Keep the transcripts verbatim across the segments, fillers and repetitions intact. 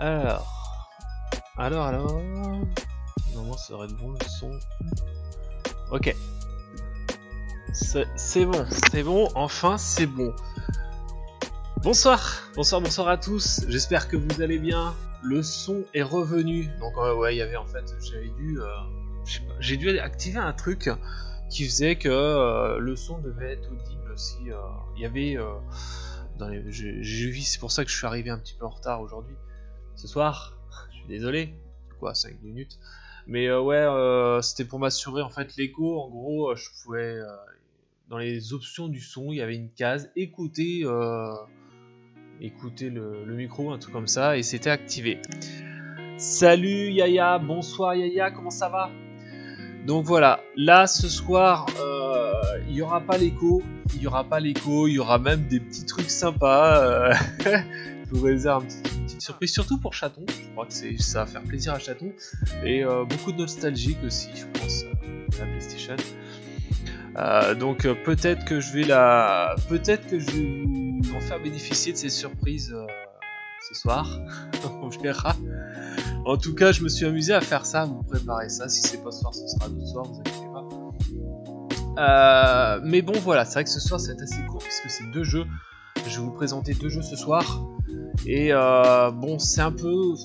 Alors, alors, alors, normalement ça devrait être bon le son. Ok, c'est bon, c'est bon, enfin c'est bon. Bonsoir, bonsoir, bonsoir à tous. J'espère que vous allez bien. Le son est revenu. Donc euh, ouais, il y avait en fait, j'avais dû, euh, j'ai dû activer un truc qui faisait que euh, le son devait être audible si euh, il y avait. Euh, dans les, j'ai vu, c'est pour ça que je suis arrivé un petit peu en retard aujourd'hui. Ce soir, je suis désolé. Quoi, cinq minutes. Mais euh, ouais, euh, c'était pour m'assurer en fait l'écho. En gros, euh, je pouvais euh, dans les options du son, il y avait une case écouter. Euh, écouter le, le micro, un truc comme ça, et c'était activé. Salut Yaya, bonsoir Yaya, comment ça va? Donc voilà, là ce soir, euh, il n'y aura pas l'écho, il n'y aura pas l'écho, il y aura même des petits trucs sympas. Euh, je vous réserve une petite, une petite surprise, surtout pour Chaton. Je crois que ça va faire plaisir à Chaton, et euh, beaucoup de nostalgique aussi, je pense, euh, la PlayStation. Euh, donc euh, peut-être que je vais la, peut-être que je vais vous en faire bénéficier de ces surprises euh, ce soir. On verra. En tout cas, je me suis amusé à faire ça, à vous préparer ça. Si c'est pas ce soir, ce sera d'autres soirs, vous inquiétez pas. Euh, mais bon, voilà, c'est vrai que ce soir, ça va être assez court puisque c'est deux jeux. Je vais vous présenter deux jeux ce soir. Et euh, bon, c'est un peu,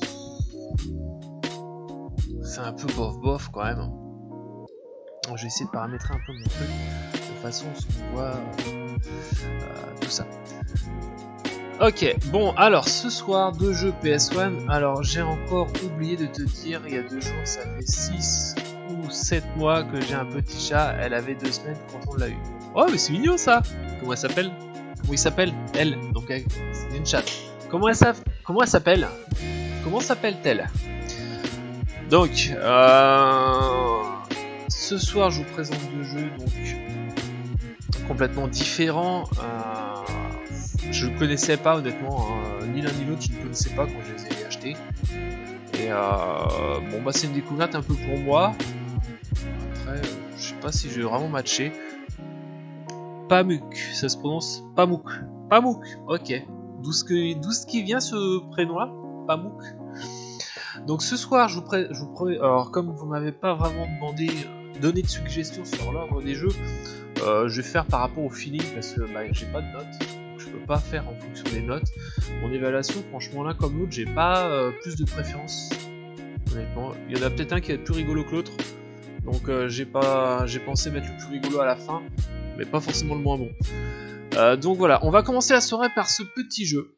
c'est un peu bof bof quand même. Je vais essayer de paramétrer un peu mon truc de façon à ce qu'on voit euh, euh, tout ça. Ok, bon, alors ce soir, deux jeux P S un. Alors j'ai encore oublié de te dire, il y a deux jours, ça fait six ou sept mois que j'ai un petit chat. Elle avait deux semaines quand on l'a eu. Oh, mais c'est mignon ça. Comment elle s'appelle? Comment il s'appelle? Elle, donc c'est une chatte. Comment elle s'appelle? Comment elle s'appelle? Comment s'appelle-t-elle? Donc, euh... ce soir, je vous présente deux jeux donc complètement différents. Euh, je ne connaissais pas honnêtement, hein, ni l'un ni l'autre, je ne connaissais pas quand je les ai achetés. Et euh, bon, bah c'est une découverte un peu pour moi. Après, je sais pas si je vais vraiment matcher. Pamuk, ça se prononce Pamuk. Pamuk, ok. D'où ce, que, d'où ce qui vient ce prénom-là? Pamuk. Donc ce soir, je vous pré... je vous pré... alors comme vous m'avez pas vraiment demandé, donné de suggestions sur l'ordre des jeux, euh, je vais faire par rapport au feeling parce que bah, j'ai pas de notes, donc je peux pas faire en fonction des notes. Mon évaluation, franchement l'un comme l'autre, j'ai pas euh, plus de préférence. Honnêtement, il y en a peut-être un qui va être plus rigolo que l'autre, donc euh, j'ai pas, j'ai pensé mettre le plus rigolo à la fin, mais pas forcément le moins bon. Euh, donc voilà, on va commencer la soirée par ce petit jeu.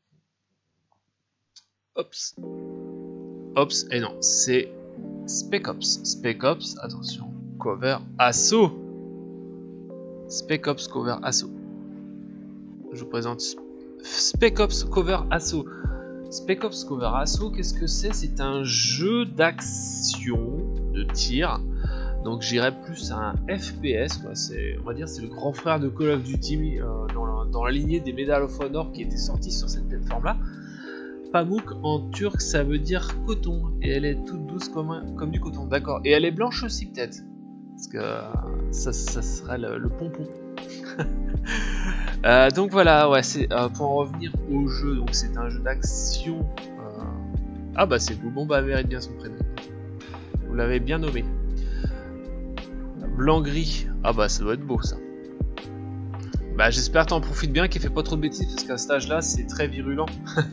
Ops. Ops, et non, c'est Spec Ops. Spec Ops, attention, cover assaut. Spec Ops cover assaut. Je vous présente Spec Ops cover assaut. Spec Ops cover assaut, qu'est-ce que c'est? C'est un jeu d'action, de tir. Donc j'irais plus à un F P S, quoi. C'est, on va dire, c'est le grand frère de Call of Duty euh, dans, la, dans la lignée des Medal of Honor qui était sorti sur cette plateforme-là. Pamuk en turc ça veut dire coton et elle est toute douce comme, un, comme du coton, d'accord. Et elle est blanche aussi peut-être, parce que euh, ça, ça serait le, le pompon. euh, donc voilà, ouais, c'est euh, pour en revenir au jeu, donc c'est un jeu d'action. Euh... Ah bah c'est vous, bon bah elle mérite bien son prénom. Vous l'avez bien nommé. Blanc gris, ah bah ça doit être beau ça. Bah j'espère t'en profites bien, qu'il fait pas trop de bêtises parce qu'à cet âge-là c'est très virulent.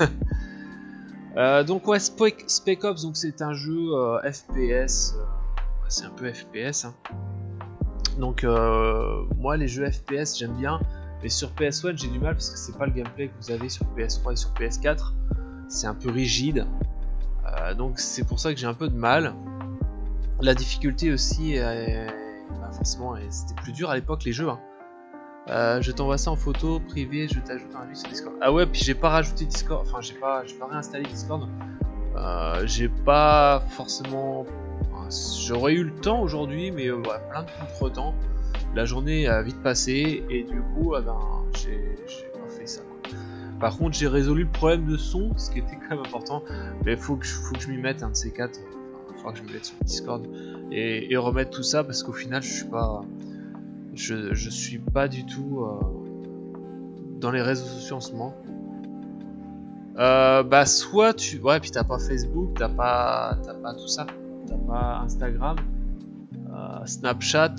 Euh, donc ouais, Spec, Spec Ops, donc c'est un jeu euh, F P S, euh, c'est un peu F P S. Hein. Donc euh, moi les jeux F P S j'aime bien, mais sur P S un j'ai du mal parce que c'est pas le gameplay que vous avez sur P S trois et sur P S quatre. C'est un peu rigide, euh, donc c'est pour ça que j'ai un peu de mal. La difficulté aussi, est, bah forcément, c'était plus dur à l'époque les jeux. Hein. Euh, je t'envoie ça en photo privée, je t'ajoute un avis sur Discord. Ah ouais, puis j'ai pas rajouté Discord, enfin j'ai pas, j'ai pas réinstallé Discord. Euh, j'ai pas forcément, enfin, j'aurais eu le temps aujourd'hui, mais euh, ouais, plein de contre-temps. La journée a vite passé et du coup, eh ben, j'ai pas fait ça. Quoi. Par contre, j'ai résolu le problème de son, ce qui était quand même important. Mais faut que, faut que je m'y mette un de ces quatre. Il faudra que je me mette sur Discord et, et remettre tout ça parce qu'au final, je suis pas. Je, je suis pas du tout euh, dans les réseaux sociaux en ce moment. Euh, bah soit tu... Ouais, puis t'as pas Facebook, t'as pas... T'as pas tout ça. T'as pas Instagram, euh, Snapchat.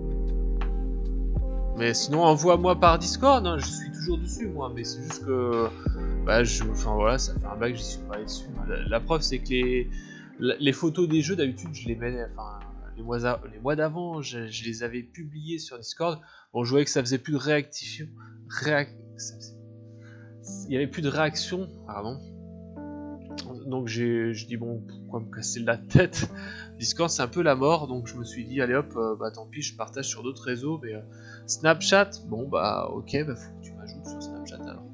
Mais sinon, envoie-moi par Discord, hein, je suis toujours dessus, moi. Mais c'est juste que... Bah, je... Enfin, voilà, ça fait un bac que j'y suis pas allé dessus. La, la preuve, c'est que les... Les photos des jeux, d'habitude, je les mets... Enfin, les mois, a... les mois d'avant, je... je les avais publiées sur Discord. Bon, je voyais que ça faisait plus de réactivation. Réac... Ça faisait... Il y avait plus de réaction, pardon. Donc j'ai dit bon, pourquoi me casser la tête. Discord c'est un peu la mort, donc je me suis dit allez hop, euh, bah tant pis, je partage sur d'autres réseaux. Mais euh, Snapchat, bon bah ok, bah faut que tu m'ajoutes sur Snapchat alors.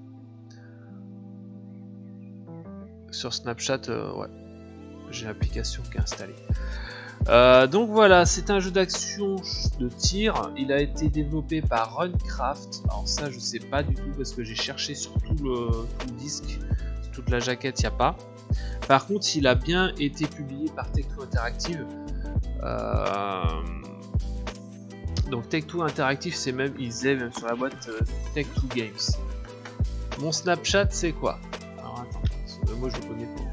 Sur Snapchat, euh, ouais, j'ai l'application qui est installée. Euh, donc voilà, c'est un jeu d'action de tir. Il a été développé par Runcraft. Alors ça, je sais pas du tout parce que j'ai cherché sur tout le, tout le disque, toute la jaquette, il n'y a pas. Par contre, il a bien été publié par Take Two Interactive. Euh... Donc Take Two Interactive, c'est même, ils faisaient même sur la boîte euh, Take Two Games. Mon Snapchat, c'est quoi? Alors attends, moi je le connais pas.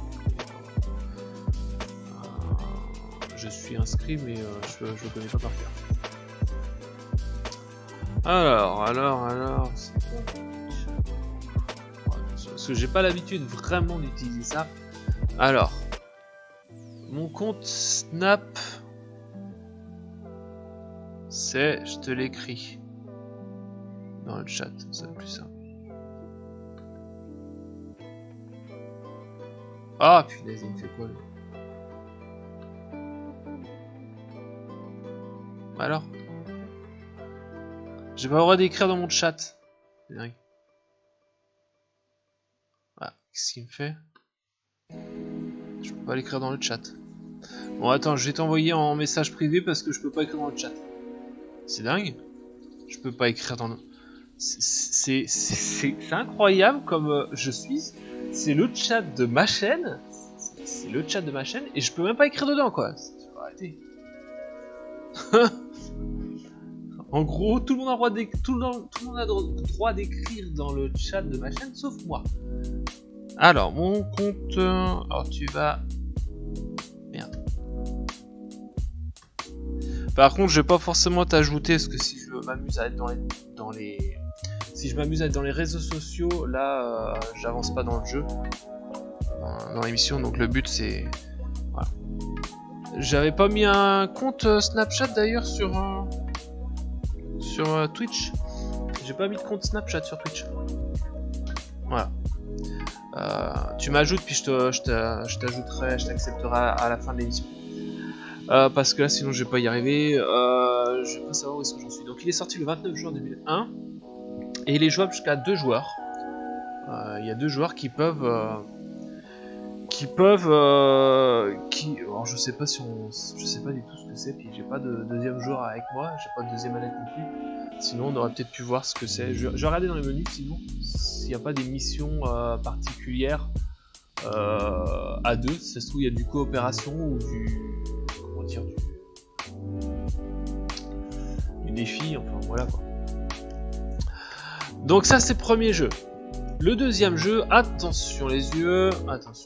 Je suis inscrit mais euh, je, je le connais pas par cœur. Alors, alors, alors, c'est bon. Parce que j'ai pas l'habitude vraiment d'utiliser ça. Alors, mon compte Snap, c'est, je te l'écris dans le chat, c'est plus simple. Ah punaise, il me fait quoi lui? Alors, j'ai pas le droit d'écrire dans mon chat. C'est dingue. Ah, qu'est-ce qu'il me fait? Je peux pas l'écrire dans le chat. Bon, attends, je vais t'envoyer en message privé parce que je peux pas écrire dans le chat. C'est dingue. Je peux pas écrire dans le... C'est incroyable comme euh, je suis. C'est le chat de ma chaîne. C'est le chat de ma chaîne et je peux même pas écrire dedans, quoi. Faut arrêter. En gros, tout le monde a droit d'écrire, tout le monde, tout le monde a droit d'écrire dans le chat de ma chaîne, sauf moi. Alors, mon compte, alors tu vas, merde. Par contre, je vais pas forcément t'ajouter, parce que si je m'amuse à être dans les, dans les, si je m'amuse à être dans les réseaux sociaux, là, euh, j'avance pas dans le jeu, dans, dans l'émission. Donc le but c'est, voilà. J'avais pas mis un compte Snapchat d'ailleurs sur. Euh... Sur euh, Twitch, j'ai pas mis de compte Snapchat sur Twitch. Voilà. Euh, tu m'ajoutes puis je te, je t'ajouterai, je t'accepterai à la fin de l'émission. Euh, parce que là sinon je vais pas y arriver. Euh, je vais pas savoir où est-ce que j'en suis. Donc il est sorti le vingt-neuf juin deux mille un et il est jouable jusqu'à deux joueurs. Euh, il y a deux joueurs qui peuvent, euh, qui peuvent, euh, qui. Alors je sais pas si on, je sais pas du tout ce que c'est. Puis j'ai pas de deuxième joueur avec moi, j'ai pas de deuxième manette non plus. Sinon on aurait peut-être pu voir ce que c'est. Je, je vais regarder dans les menus sinon s'il n'y a pas des missions euh, particulières euh, à deux. Si ça se trouve il y a du coopération ou du, comment dire, du, du défi. Enfin voilà quoi. Donc ça c'est le premier jeu. Le deuxième jeu, attention les yeux, attention.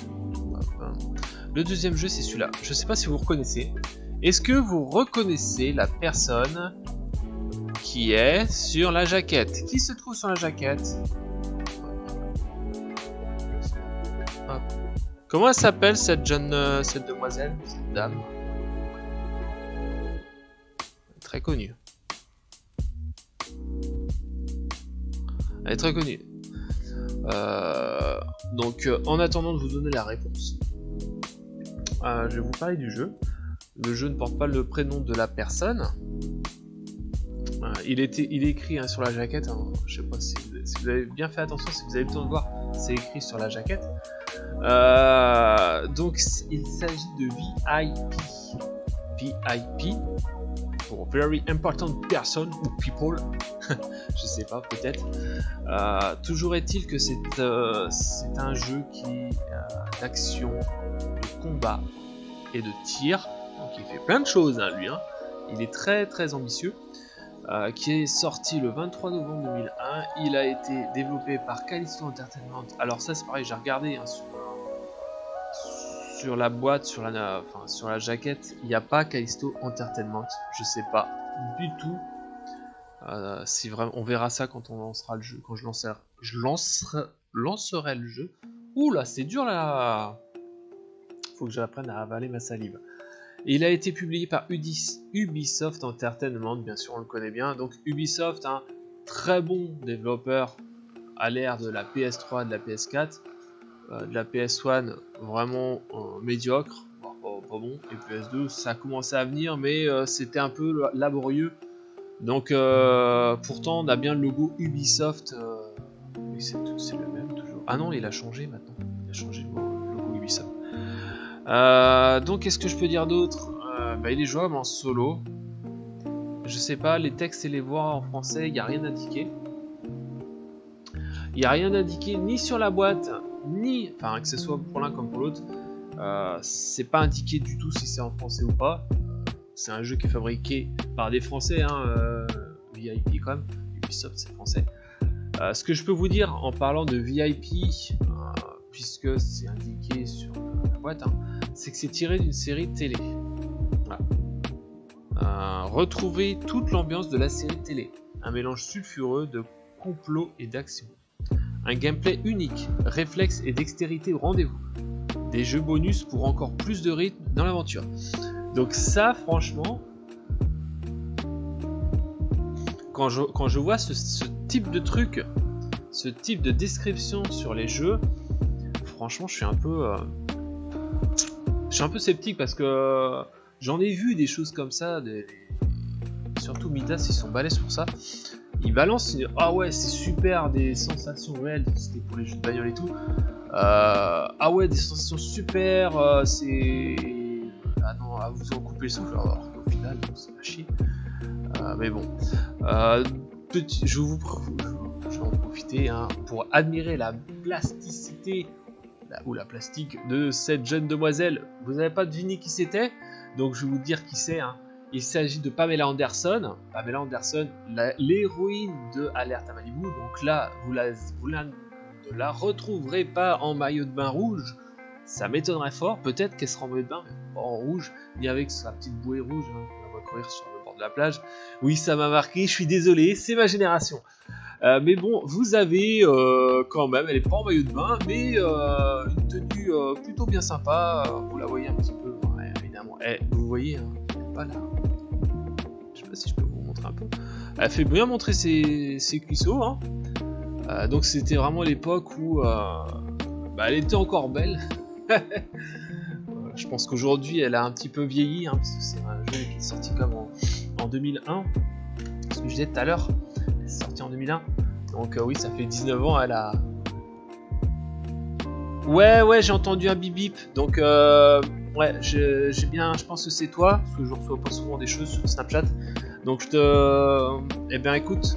Le deuxième jeu c'est celui-là. Je sais pas si vous reconnaissez. Est-ce que vous reconnaissez la personne qui est sur la jaquette? Qui se trouve sur la jaquette? Hop. Comment elle s'appelle cette jeune, euh, cette demoiselle, cette dame? Très connue. Elle est très connue. Euh, donc, euh, en attendant de vous donner la réponse, euh, je vais vous parler du jeu. Le jeu ne porte pas le prénom de la personne. Euh, il, était, il est écrit hein, sur la jaquette. Hein, je sais pas si vous, si vous avez bien fait attention, si vous avez le temps de voir, c'est écrit sur la jaquette. Euh, donc, il s'agit de V I P. V I P. Pour Very Important Person ou People. Je sais pas, peut-être. Euh, toujours est-il que c'est euh, c'est un jeu qui euh, d'action, de combat et de tir. Donc il fait plein de choses, hein, lui. Hein. Il est très très ambitieux. euh, qui est sorti le vingt-trois novembre deux mille un. Il a été développé par Callisto Entertainment. Alors ça c'est pareil, j'ai regardé hein, sur, sur la boîte, sur la, enfin, sur la jaquette, il n'y a pas Callisto Entertainment. Je sais pas du tout. Euh, si vraiment, on verra ça quand on lancera le jeu, quand je lancerai, je lancerai, lancerai le jeu. Ouh là, c'est dur là. Faut que j'apprenne à avaler ma salive. Et il a été publié par Ubisoft Entertainment, bien sûr on le connaît bien. Donc Ubisoft, un très bon développeur à l'ère de la P S trois, de la P S quatre, euh, de la P S un, vraiment euh, médiocre, bon, pas, pas bon. Et P S deux, ça a commencé à venir, mais euh, c'était un peu laborieux. Donc euh, pourtant on a bien le logo Ubisoft. Euh, oui, c'est le même toujours. Ah non, il a changé maintenant. Il a changé le logo Ubisoft. Euh, donc qu'est-ce que je peux dire d'autre? euh, bah, Il est jouable en solo. Je sais pas, les textes et les voix en français, il n'y a rien indiqué. Il n'y a rien indiqué ni sur la boîte, ni, enfin que ce soit pour l'un comme pour l'autre. Euh, c'est pas indiqué du tout si c'est en français ou pas. C'est un jeu qui est fabriqué par des Français, hein, euh, V I P quand même. Ubisoft c'est français. Euh, ce que je peux vous dire en parlant de V I P, euh, puisque c'est indiqué sur la boîte, hein, c'est que c'est tiré d'une série télé. Voilà. Euh, retrouvez toute l'ambiance de la série télé. Un mélange sulfureux de complot et d'action. Un gameplay unique, réflexe et dextérité au rendez-vous. Des jeux bonus pour encore plus de rythme dans l'aventure. Donc ça, franchement, quand je, quand je vois ce, ce type de truc, ce type de description sur les jeux, franchement, je suis un peu... Euh, je suis un peu sceptique parce que euh, j'en ai vu des choses comme ça, des, surtout Midas, ils sont balèzes pour ça. Ils balancent, une... ah ouais, c'est super, des sensations réelles, c'était pour les jeux de bagnole et tout. Euh, ah ouais, des sensations super, euh, c'est... Ah non, ah, vous en coupez le souffle, alors qu'au final, c'est pas chier. Euh, mais bon, euh, petit, je, vous, je vais en profiter hein, pour admirer la plasticité, la, ou la plastique de cette jeune demoiselle. Vous n'avez pas deviné qui c'était, donc je vais vous dire qui c'est. Hein. Il s'agit de Pamela Anderson. Pamela Anderson, l'héroïne de Alerte à Malibu. Donc là, vous, la, vous la, ne la retrouverez pas en maillot de bain rouge. Ça m'étonnerait fort. Peut-être qu'elle sera en maillot de bain, mais pas en rouge, ni avec sa petite bouée rouge. Hein, on va courir sur le bord de la plage. Oui, ça m'a marqué. Je suis désolé, c'est ma génération. Euh, mais bon, vous avez euh, quand même, elle est pas en maillot de bain, mais euh, une tenue euh, plutôt bien sympa. Vous la voyez un petit peu, ouais, évidemment. Eh, vous voyez, hein, pas là. Je sais pas si je peux vous montrer un peu. Elle fait bien montrer ses, ses cuisseaux. Hein. Euh, donc c'était vraiment l'époque où euh, bah, elle était encore belle. Je pense qu'aujourd'hui elle a un petit peu vieilli, hein, parce que c'est un jeu qui est sorti comme en, en deux mille un. Ce que je disais tout à l'heure, c'est sorti en deux mille un. Donc euh, oui, ça fait dix-neuf ans, elle a... Ouais, ouais, j'ai entendu un bip bip. Donc euh, ouais, j'ai bien, je pense que c'est toi, parce que je reçois pas souvent des choses sur Snapchat. Donc je te... Eh bien écoute,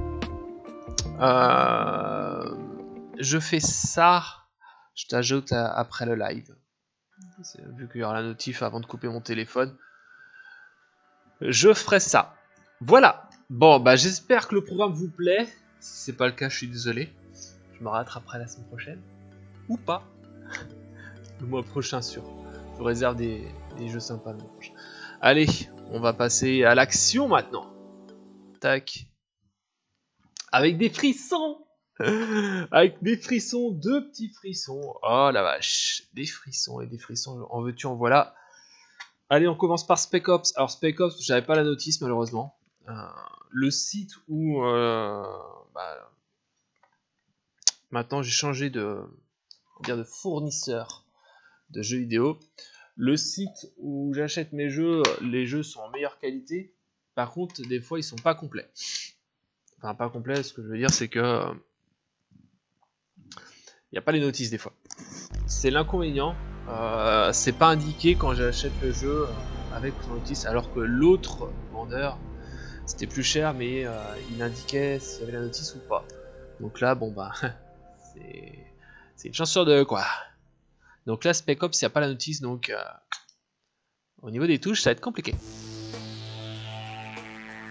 euh, je fais ça, je t'ajoute après le live. Vu qu'il y aura la notif avant de couper mon téléphone, je ferai ça. Voilà. Bon, bah j'espère que le programme vous plaît. Si c'est pas le cas, je suis désolé. Je me rattraperai la semaine prochaine. Ou pas. Le mois prochain, sûr. Je vous réserve des, des jeux sympas le mois prochain. Allez, on va passer à l'action maintenant. Tac. Avec des frissons. Avec des frissons, deux petits frissons. Oh la vache. Des frissons et des frissons. En veux-tu, en voilà. Allez, on commence par Spec Ops. Alors Spec Ops, j'avais pas la notice malheureusement. Euh, le site où euh, bah, maintenant j'ai changé de, dire de fournisseur de jeux vidéo. Le site où j'achète mes jeux, les jeux sont en meilleure qualité. Par contre, des fois, ils sont pas complets. Enfin, pas complets. Ce que je veux dire, c'est que il n'y a pas les notices des fois. C'est l'inconvénient. Euh, c'est pas indiqué quand j'achète le jeu avec notice, alors que l'autre vendeur c'était plus cher, mais euh, il indiquait s'il y avait la notice ou pas. Donc là, bon bah, c'est une chance sur deux quoi. Donc là, Spec Ops, il n'y a pas la notice, donc euh, au niveau des touches, ça va être compliqué.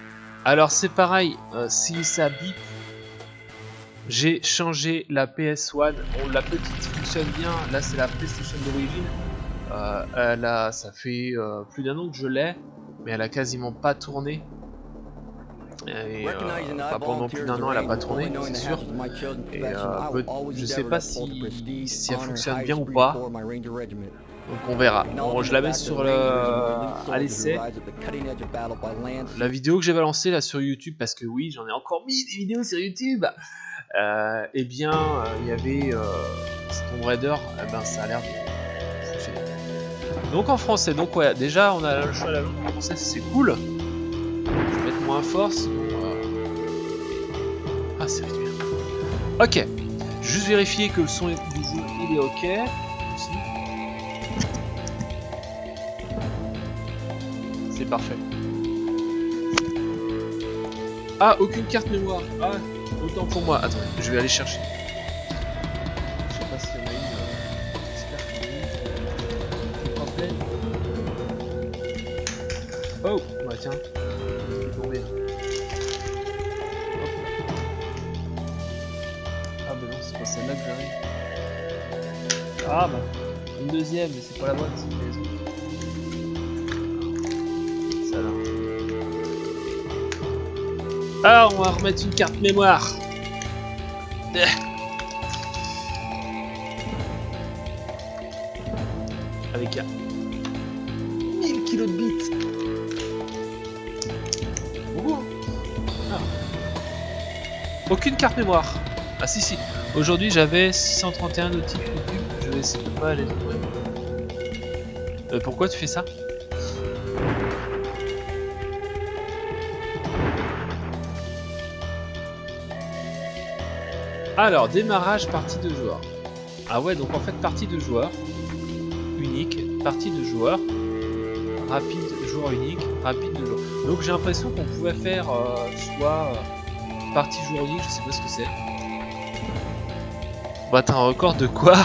Alors c'est pareil, euh, si ça bip, j'ai changé la P S un. Bon, la petite fonctionne bien. Là c'est la PlayStation d'origine. Euh, elle a, ça fait euh, plus d'un an que je l'ai, mais elle a quasiment pas tourné. Et, euh, bah, pendant plus d'un an elle a pas tourné, c'est sûr. Et euh, peut, je sais pas si, si elle fonctionne bien ou pas. Donc on verra. Bon, je la mets sur le à l'essai. La vidéo que j'ai balancée là sur YouTube, parce que oui, j'en ai encore mis des vidéos sur YouTube. Euh, eh bien, il euh, y avait euh, Tomb Raider. Eh ben, ça a l'air de fonctionner. Donc en français. Donc ouais, déjà on a le choix de la langue en français, c'est cool. Je vais mettre moins fort, sinon. Euh... Ah, c'est réduit. Ok. Juste vérifier que le son du jeu il est ok. C'est parfait. Ah, aucune carte mémoire. Ah, autant pour moi. Attendez, je vais aller chercher. Je sais pas s'il y en a une. Euh... J'espère qu'il y en a une. Oh, bah tiens. Il est tombé. Hop. Ah, bah non, c'est pas celle-là que j'arrive. Ah, bah. Une deuxième, mais c'est pas la bonne, c'est les autres. Alors, on va remettre une carte mémoire. Avec un mille kilos de bits. Beaucoup, hein. Ah. Aucune carte mémoire. Ah si si. Aujourd'hui j'avais six cent trente et un notifs YouTube. Je vais essayer de pas les trouver. Euh, pourquoi tu fais ça? Alors, démarrage partie de joueurs. Ah ouais, donc en fait, partie de joueurs, unique, partie de joueurs, rapide, joueur unique, rapide de joueurs. Donc j'ai l'impression qu'on pouvait faire euh, soit euh, partie joueur unique, je sais pas ce que c'est. Bah t'as un record de quoi?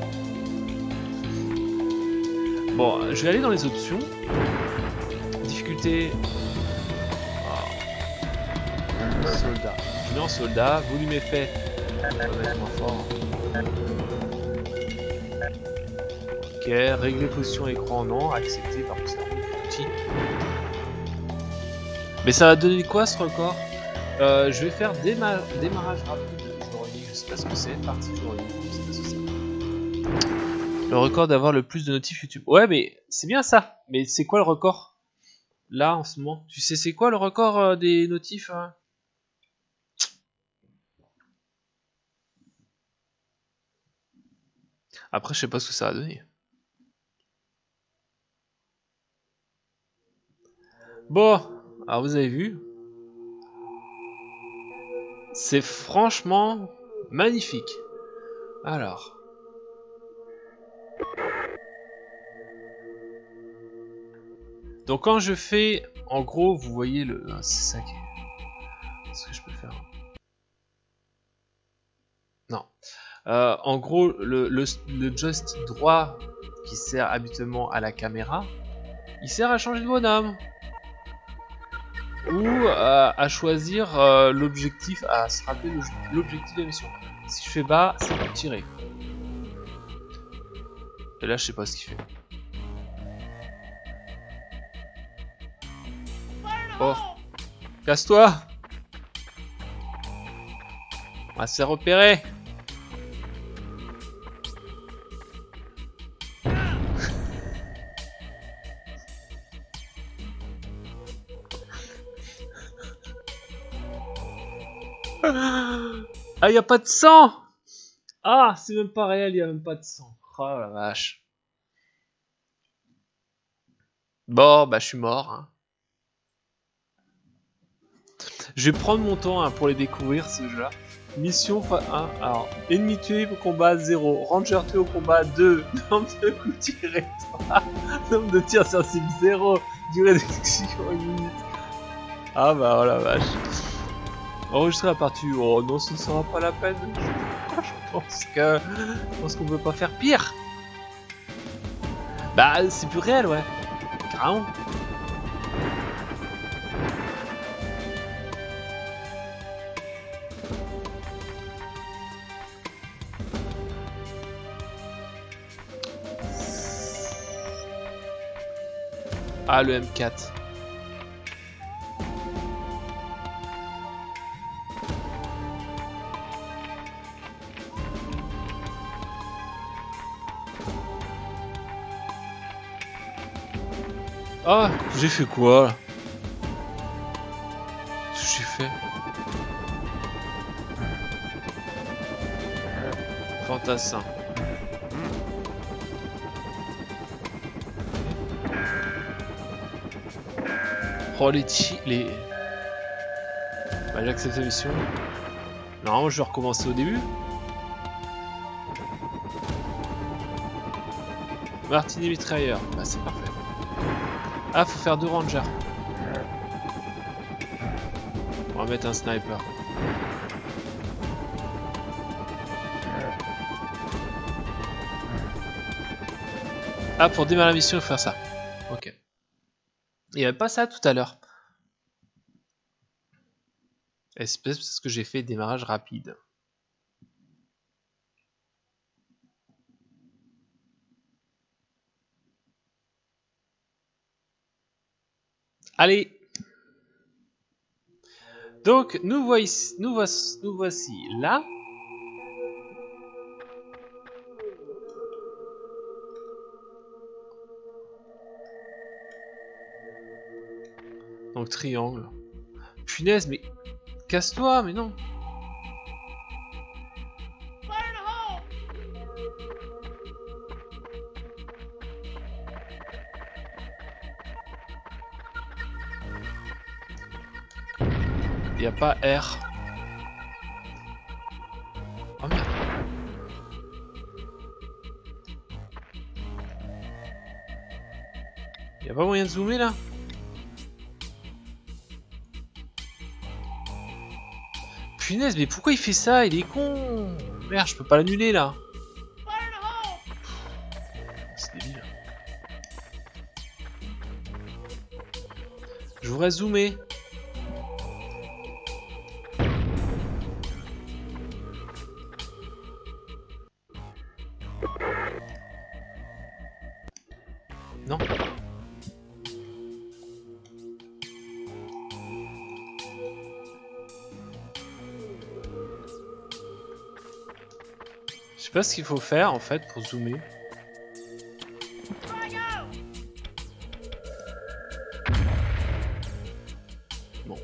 Bon, je vais aller dans les options. Difficulté... Oh. Soldat. Je mets en soldat, volume effet. On va mettre moins fort. Ok, régler position écran, non, accepter par contre c'est un outil. Mais ça va donner quoi ce record? euh, Je vais faire déma démarrage rapide de joueur unique, je sais pas ce que c'est, partie joueur unique, je sais pas ce que c'est. Le record d'avoir le plus de notifs YouTube. Ouais, mais c'est bien ça. Mais c'est quoi le record là en ce moment? Tu sais c'est quoi le record euh, des notifs hein? Après, je sais pas ce que ça va donner. Bon, alors vous avez vu. C'est franchement magnifique. Alors. Donc quand je fais, en gros, vous voyez le... C'est ça qui est... Ce que je peux faire. Non. Euh, en gros, le, le, le joystick droit qui sert habituellement à la caméra, il sert à changer de bonhomme. Ou euh, à choisir euh, l'objectif, à se rappeler l'objectif de la mission. Si je fais bas, c'est pour tirer. Et là, je sais pas ce qu'il fait. Oh, casse-toi! Ah, c'est repéré! Ah, y a pas de sang! Ah, c'est même pas réel, y a même pas de sang. Oh la vache. Bon, bah je suis mort. Hein. Je vais prendre mon temps hein, pour les découvrir ce jeu-là. Mission un. Alors, ennemi tué au combat zéro. Ranger tué au combat deux. Nombre de coups tirés trois. Nombre de tirs sensibles zéro. Durée d'exécution une minute. Ah bah oh la vache. Enregistrer la partie. Oh non, ce ne sera pas la peine. Je pense que. Je pense qu'on peut pas faire pire. Bah, c'est plus réel, ouais. Carrément. Ah, le M quatre. Ah, j'ai fait quoi là? Qu'est-ce que j'ai fait? Fantassin. Oh les chi... les... Bah j'accepte la mission. Normalement je vais recommencer au début. Martini mitrailleur. Bah c'est parfait. Ah, faut faire deux rangers. On va mettre un sniper. Ah, pour démarrer la mission, il faut faire ça. Ok. Il n'y avait pas ça tout à l'heure. Espèce parce que j'ai fait démarrage rapide. Allez. Donc nous voici, nous voici, nous voici là. Donc triangle. Punaise, mais casse-toi, mais non. Il n'y a pas R. Oh merde. Il n'y a pas moyen de zoomer là? Punaise, mais pourquoi il fait ça? Il est con. Merde, je peux pas l'annuler là. C'est débile. Je voudrais zoomer. Non. Je sais pas ce qu'il faut faire en fait pour zoomer. Bon.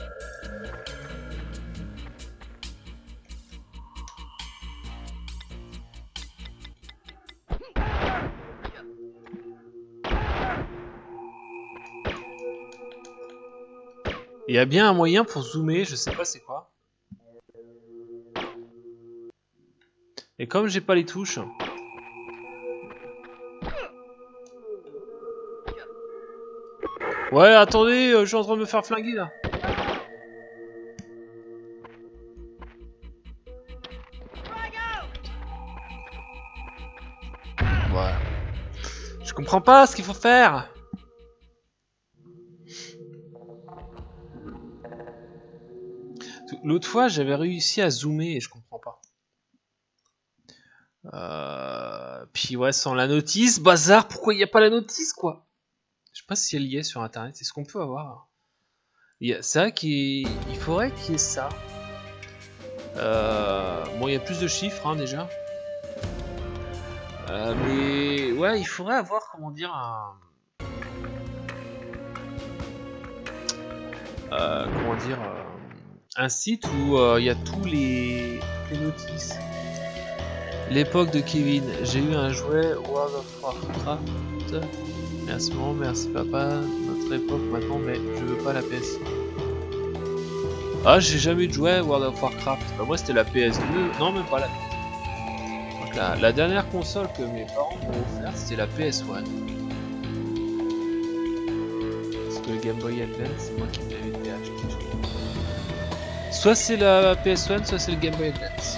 Il y a bien un moyen pour zoomer, je sais pas c'est quoi. Et comme j'ai pas les touches... Ouais, attendez, euh, je suis en train de me faire flinguer là. Ouais. Je comprends pas ce qu'il faut faire. L'autre fois, j'avais réussi à zoomer et je comprends pas. Euh... Puis ouais, sans la notice, bazar, pourquoi il n'y a pas la notice quoi? Je sais pas si elle y est sur internet, est-ce qu'on peut avoir? C'est vrai qu'il il faudrait qu'il y ait ça. Euh... Bon, il y a plus de chiffres hein, déjà. Euh, mais ouais, il faudrait avoir, comment dire, un... Euh, comment dire, euh, un site où euh, il y a tous les, toutes les notices. L'époque de Kevin, j'ai eu un jouet World of Warcraft. Merci maman, merci papa, notre époque maintenant, mais je veux pas la P S. Ah, j'ai jamais eu de jouet World of Warcraft. Bah, moi c'était la P S deux, non même pas la. Donc la, la dernière console que mes parents m'ont offert c'était la P S un. Parce que le Game Boy Advance, c'est moi qui l'avais été acheté. Soit c'est la P S un, soit c'est le Game Boy Advance.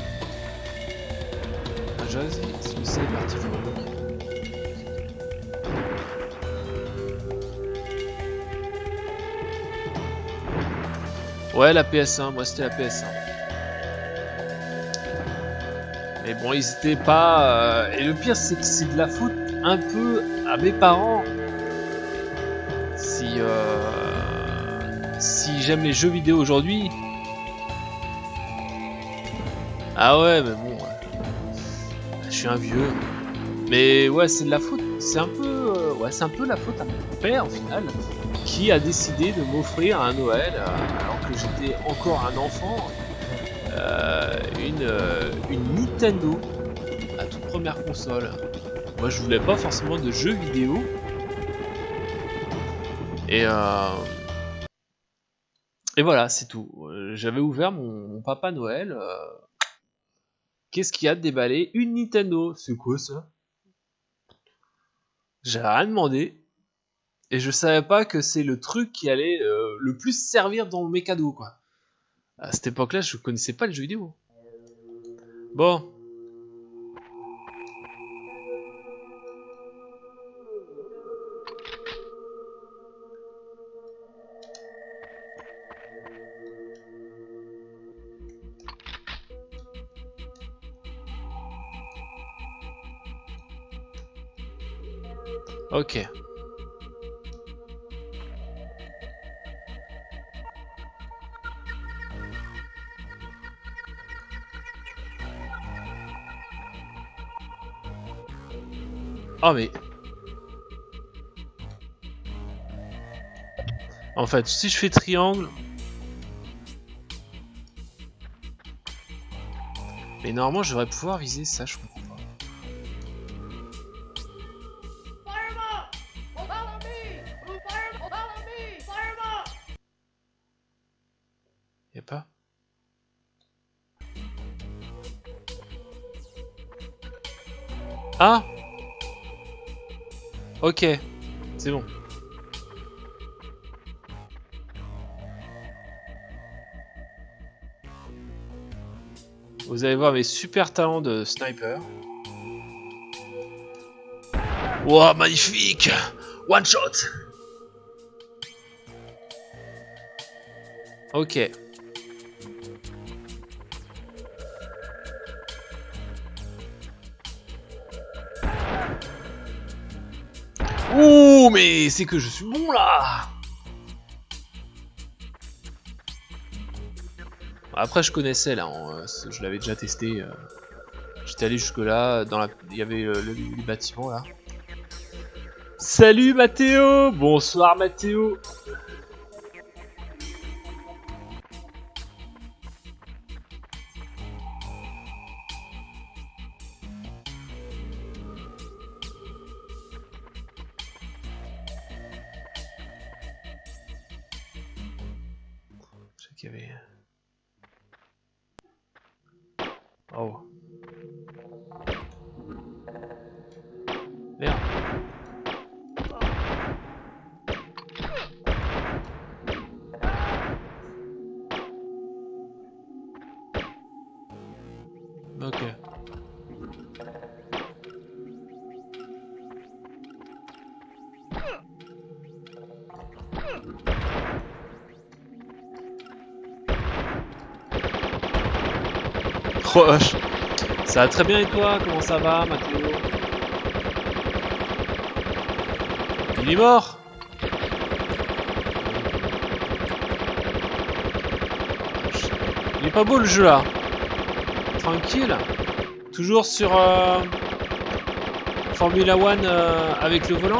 Ah, j'ose, si c'est parti pour le Ouais, la P S un, moi c'était la P S un. Mais bon, ils étaient pas... Euh... Et le pire, c'est que c'est de la faute un peu à mes parents. euh, si j'aime les jeux vidéo aujourd'hui. Ah ouais, mais bon, ouais. Je suis un vieux. Mais ouais, c'est de la faute. C'est un peu, euh, ouais, c'est un peu la faute à mon père au final, qui a décidé de m'offrir un Noël, euh, alors que j'étais encore un enfant, euh, une, euh, une Nintendo, la toute première console. Moi, je voulais pas forcément de jeux vidéo. Et euh, et voilà, c'est tout. J'avais ouvert mon, mon Papa Noël. Euh, Qu'est-ce qu'il y a de déballé? Une Nintendo. C'est quoi ça? J'ai rien demandé. Et je savais pas que c'est le truc qui allait euh, le plus servir dans mes cadeaux, quoi. À cette époque-là, je connaissais pas les jeux vidéo. Bon. Ok. Oh mais... En fait, si je fais triangle... Mais normalement, je devrais pouvoir viser ça, je comprends pas. Y'a pas? Ah! Ok, c'est bon. Vous allez voir mes super talents de sniper. Wow, magnifique! One shot! Ok. Ouh, mais c'est que je suis bon là! Après, je connaissais là, hein, je l'avais déjà testé. Euh, J'étais allé jusque là, dans la, il y avait euh, le, le bâtiment là. Salut Mathéo! Bonsoir Mathéo! Je sais qu'il y avait... Oh. Merde. Ok. Oh vache. Ça va très bien et toi? Comment ça va Mathéo? Il est mort? Il est pas beau le jeu là. Tranquille. Toujours sur euh, Formula One euh, avec le volant.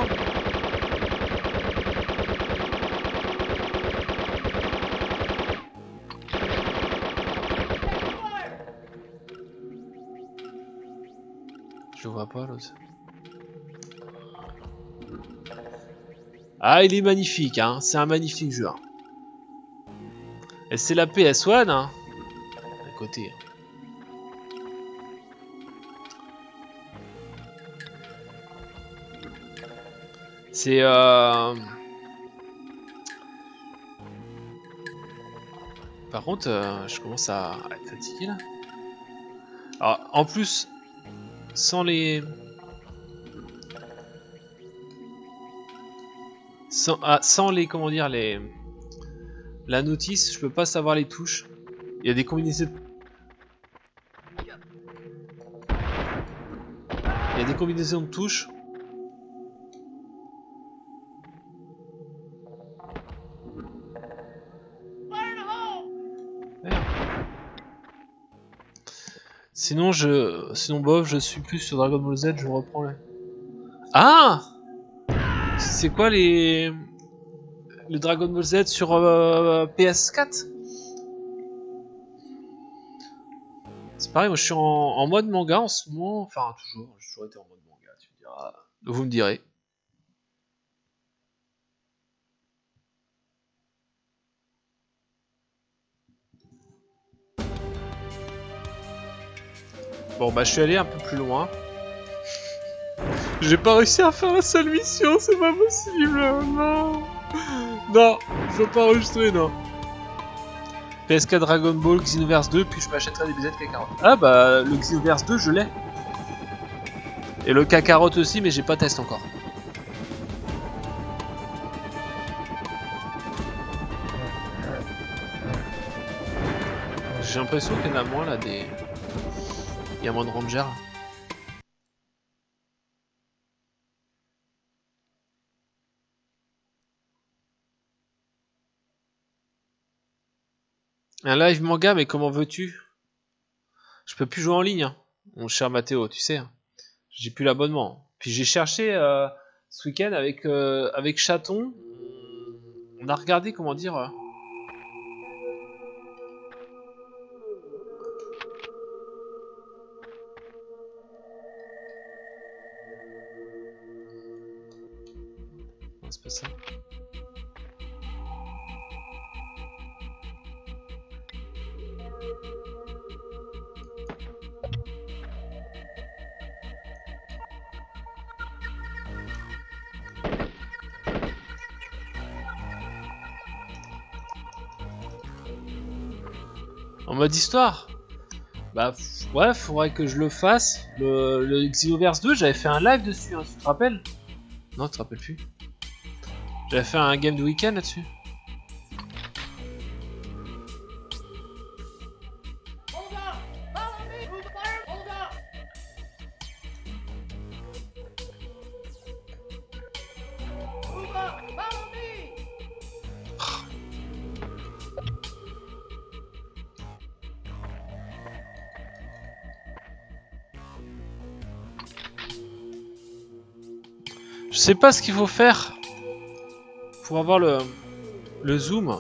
Je vois pas l'autre. Ah, il est magnifique, hein. C'est un magnifique jeu. Hein. Et c'est la P S un, hein. À côté. C'est euh... Par contre, euh, je commence à être fatigué là. Alors, en plus, sans les... Sans, ah, sans les, comment dire, les... La notice, je peux pas savoir les touches. Il y a des combinaisons... Il y a des combinaisons de touches. Sinon, je... Sinon, bof, je suis plus sur Dragon Ball Z, je reprends là. Ah! C'est quoi les... Le Dragon Ball Z sur euh, P S quatre? C'est pareil, moi je suis en, en mode manga en ce moment. Enfin, toujours, j'ai toujours été en mode manga, tu me diras. Vous me direz. Bon, bah je suis allé un peu plus loin. J'ai pas réussi à faire la seule mission, c'est pas possible, non. Non, je veux pas enregistrer, non. P S quatre Dragon Ball Xenoverse deux, puis je m'achèterai des B Z Kakarot. Ah bah, le Xenoverse deux, je l'ai. Et le Kakarot aussi, mais j'ai pas testé encore. J'ai l'impression qu'il y en a moins, là, des... Il y a moins de rangers. Un live manga, mais comment veux-tu? Je peux plus jouer en ligne, hein, mon cher Mathéo, tu sais. Hein. J'ai plus l'abonnement. Puis j'ai cherché euh, ce week-end avec, euh, avec Chaton. On a regardé, comment dire... Euh... Non, c'est pas ça. En mode histoire? Bah ouais, faudrait que je le fasse. Le, le Xenoverse deux, j'avais fait un live dessus, hein, tu te rappelles? Non, tu te rappelles plus? J'avais fait un game de week-end là-dessus. Je sais pas ce qu'il faut faire pour avoir le, le zoom.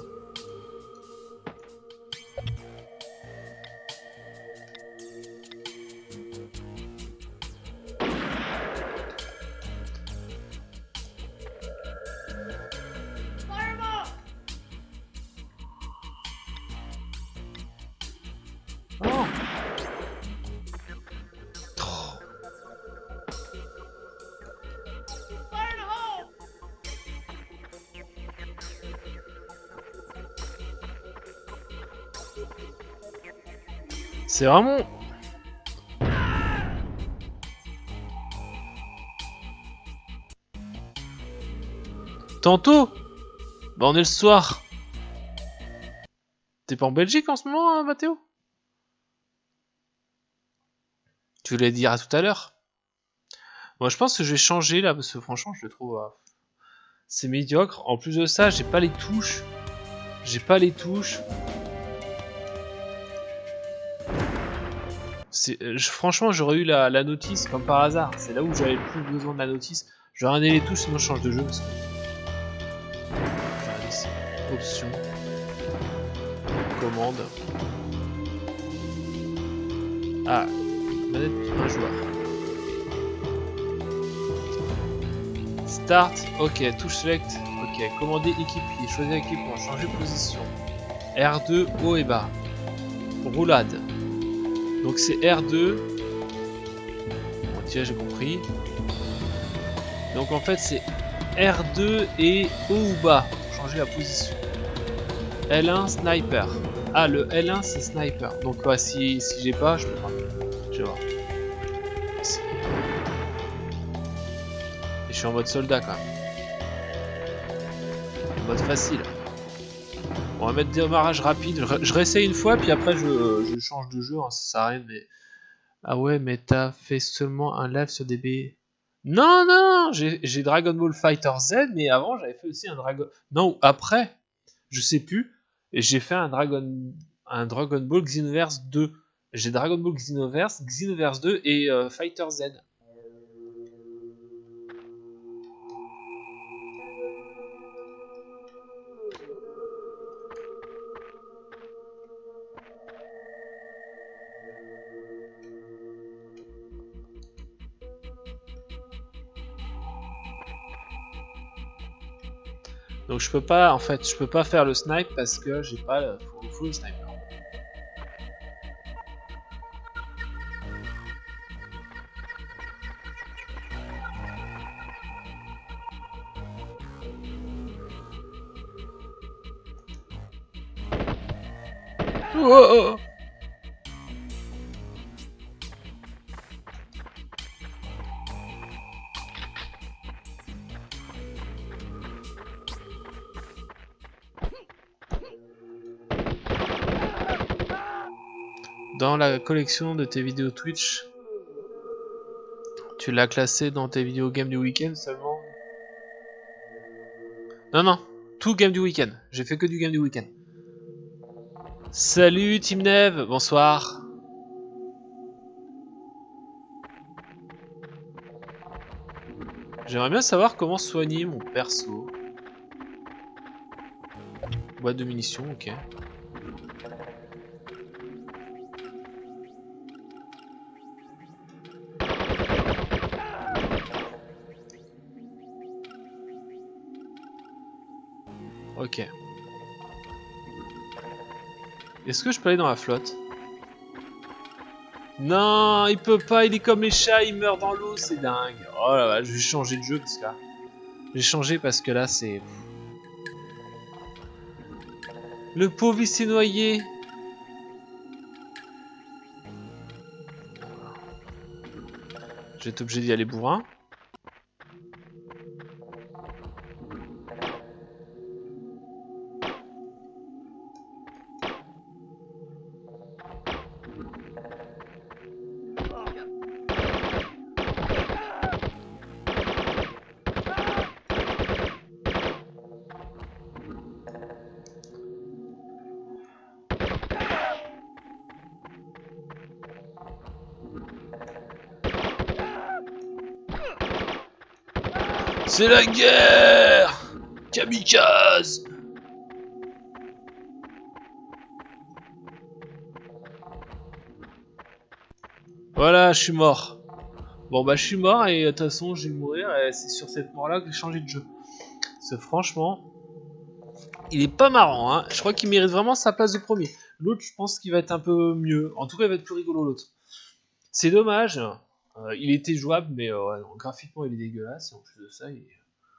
C'est vraiment... Tantôt? Bah on est le soir. T'es pas en Belgique en ce moment, hein, Mathéo? Tu voulais dire à tout à l'heure? Moi je pense que je vais changer là, parce que franchement je le trouve... Euh, c'est médiocre. En plus de ça, j'ai pas les touches. J'ai pas les touches. Euh, je, franchement, j'aurais eu la, la notice comme par hasard. C'est là où j'avais le plus besoin de la notice. J'aurais regardé les touches, sinon je change de jeu. Parce que... Options. Commande. Ah, manette un joueur. Start. Ok, touche select. Ok, commander équipier. Choisir équipement. Changer position. R deux, haut et bas. Roulade. Donc c'est R deux. Bon, tiens, j'ai compris. Donc en fait c'est R deux et haut ou bas pour changer la position. L un sniper. Ah, le L un c'est sniper. Donc ouais, si, si j'ai pas, je peux pas. Je vais voir. Et je suis en mode soldat quand même. Et mode facile. On va mettre démarrage rapide. Je, je réessaye une fois, puis après je, je change de jeu. Hein, ça sert à rien, mais... Ah ouais, mais t'as fait seulement un live sur D B. Non, non, j'ai Dragon Ball Fighter Z, mais avant j'avais fait aussi un Dragon... Non, ou après, je sais plus. Et j'ai fait un Dragon... un Dragon Ball Xenoverse deux. J'ai Dragon Ball Xenoverse, Xenoverse deux et euh, Fighter Z. Donc je peux pas, en fait, je peux pas faire le snipe parce que j'ai pas le full, full sniper. Oh, oh, oh. Dans la collection de tes vidéos Twitch, tu l'as classé dans tes vidéos game du week-end seulement? Non, non, tout game du week-end. J'ai fait que du game du week-end. Salut Team Nev, bonsoir. J'aimerais bien savoir comment soigner mon perso. Boîte de munitions, ok. Ok. Est-ce que je peux aller dans la flotte? Non, il peut pas, il est comme les chats, il meurt dans l'eau, c'est dingue. Oh là là, je vais changer de jeu parce que là... J'ai changé parce que là, c'est... Le pauvre, il s'est noyé. Je vais être obligé d'y aller bourrin. C'est la guerre! Kamikaze! Voilà, je suis mort. Bon bah je suis mort et de toute façon je vais mourir et c'est sur cette mort là que j'ai changé de jeu. Parce que franchement, il est pas marrant, hein. Je crois qu'il mérite vraiment sa place de premier. L'autre je pense qu'il va être un peu mieux. En tout cas il va être plus rigolo l'autre. C'est dommage. Euh, il était jouable, mais euh, ouais, non, graphiquement il est dégueulasse. Et en plus de ça, il...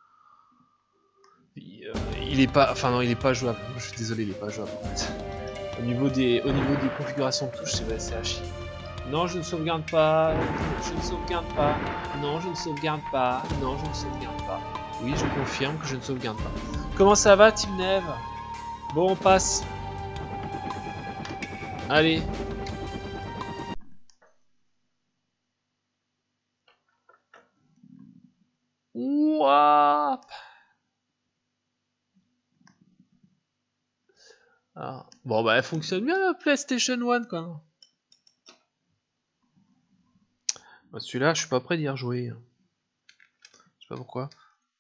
Il, euh, il est pas, enfin non, il est pas jouable. Je suis désolé, il est pas jouable en fait. Au niveau des, au niveau des configurations de touches, c'est c'est à chier. Non, je ne sauvegarde pas. Je ne sauvegarde pas. Non, je ne sauvegarde pas. Non, je ne sauvegarde pas. Oui, je confirme que je ne sauvegarde pas. Comment ça va, Team Nev? Bon, on passe. Allez. Wouah. Ah. Bon bah elle fonctionne bien la PlayStation un quoi. Bah, celui-là je suis pas prêt d'y rejouer. Je sais pas pourquoi.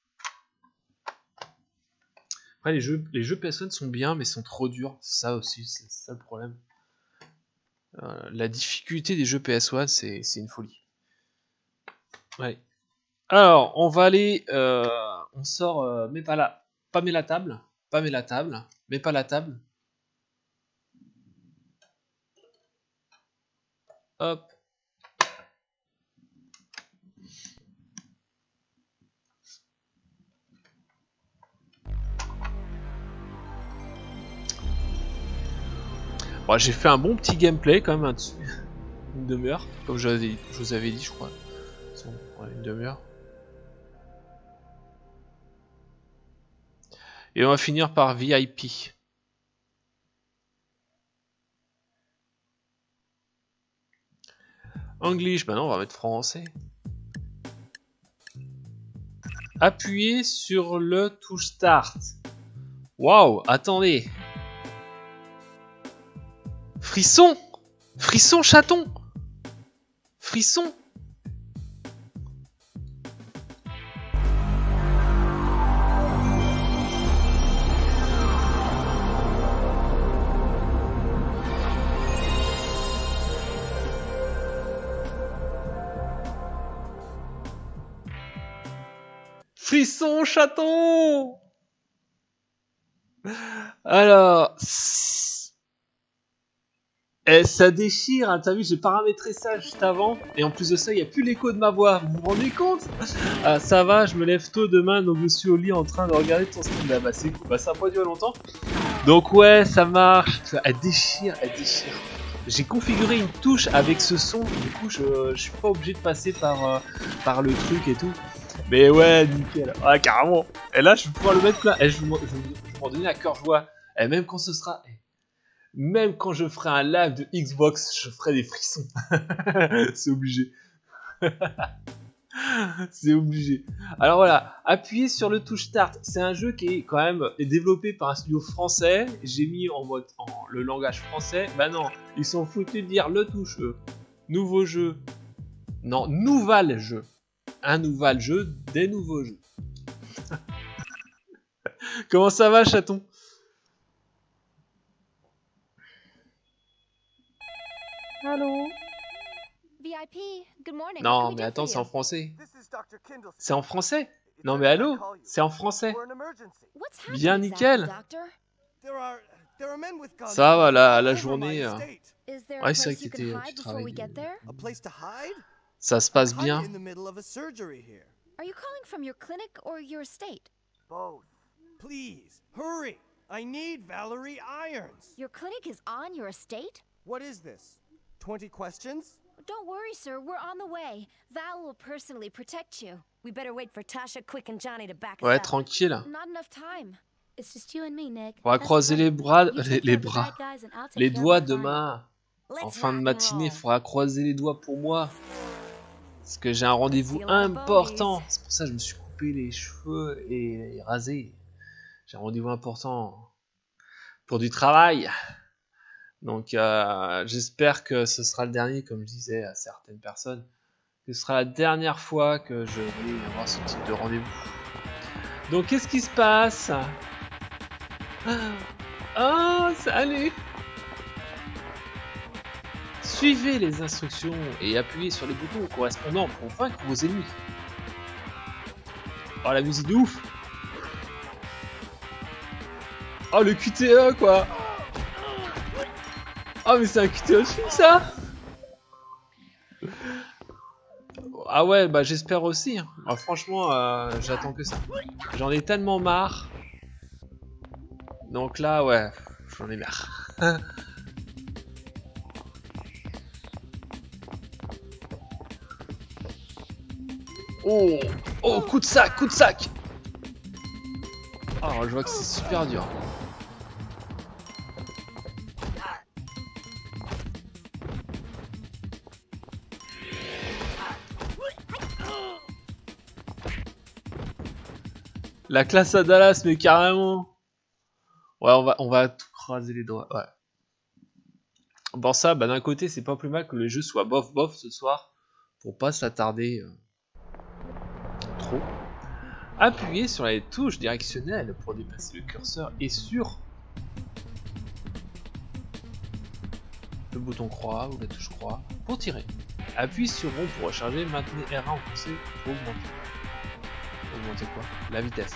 Après les jeux, les jeux P S un sont bien mais sont trop durs. Ça aussi c'est ça le problème. Euh, la difficulté des jeux P S un c'est une folie. Ouais. Alors on va aller, euh, on sort, euh, mais pas la, pas mais la table, pas mais la table, mais pas la table. Hop. Bon, j'ai fait un bon petit gameplay quand même hein, dessus. Une demi-heure, comme je, je vous avais dit, je crois. Ouais, une demi-heure. Et on va finir par V I P. English, bah non, on va mettre français. Appuyez sur le touche Start. Waouh, attendez. Frisson. Frisson chaton. Frisson. Frisson chaton. Alors, et ça déchire, hein, t'as vu, j'ai paramétré ça juste avant, et en plus de ça, il n'y a plus l'écho de ma voix, vous vous rendez compte? Ah, ça va, je me lève tôt demain, donc je suis au lit en train de regarder ton stream là, bah c'est cool, bah ça n'a pas duré longtemps. Donc ouais, ça marche, elle déchire, elle déchire. J'ai configuré une touche avec ce son, du coup je, je suis pas obligé de passer par, euh, par le truc et tout. Mais ouais, nickel. Ah, carrément. Et là, je vais pouvoir le mettre plein. Et je vais m'en donner à cœur joie. Et même quand ce sera... Même quand je ferai un live de Xbox, je ferai des frissons. C'est obligé. C'est obligé. Alors voilà, appuyez sur le touche Start. C'est un jeu qui est quand même développé par un studio français. J'ai mis en mode en, le langage français. Bah non, ils sont foutus de dire le touche E. Nouveau jeu. Non, nouvel jeu. Un nouvel jeu, des nouveaux jeux. Comment ça va, chaton? Allô? V I P, good morning. Non, mais attends, c'est en français. C'est en français? Non, mais allô? C'est en français. Bien nickel. Ça va, la, la journée... Euh... Ouais, c'est vrai qu'il était... Tu travailles. Ça se passe bien. Are you calling from your clinic or your estate? Both. Please, hurry. I need Valerie Irons. Your clinic is on your estate? What is this? twenty questions? Don't worry, sir. We're on the way. Val will personally protect you. We better wait for Tasha, Quick, and Johnny to back us Ouais, up. tranquille. Not enough time. It's just you and me, Nick. On va croiser les bras, les, les bras, les doigts demain. En fin de matinée, il faudra croiser les doigts pour moi. Parce que j'ai un rendez-vous important. C'est pour ça que je me suis coupé les cheveux et rasé. J'ai un rendez-vous important pour du travail. Donc euh, j'espère que ce sera le dernier, comme je disais à certaines personnes. Que ce sera la dernière fois que je vais avoir ce type de rendez-vous. Donc qu'est-ce qui se passe? Ah, salut! Suivez les instructions et appuyez sur les boutons correspondants pour vaincre vos ennemis. Oh, la musique de ouf! Oh, le Q T E, quoi! Oh, mais c'est un Q T E de film, ça! Ah ouais, bah j'espère aussi. Ah, franchement, euh, j'attends que ça. J'en ai tellement marre. Donc là, ouais, j'en ai marre. Oh, oh, coup de sac, coup de sac. Oh, je vois que c'est super dur. La classe à Dallas, mais carrément. Ouais, on va, on va tout craser les doigts. Ouais. Bon, ça, bah, d'un côté, c'est pas plus mal que le jeu soit bof bof ce soir. Pour pas s'attarder euh, trop. Appuyez sur les touches directionnelles pour déplacer le curseur et sur le bouton croix ou la touche croix pour tirer. Appuyez sur rond pour recharger. Maintenez R un en poussé pour augmenter. Augmenter quoi? La vitesse.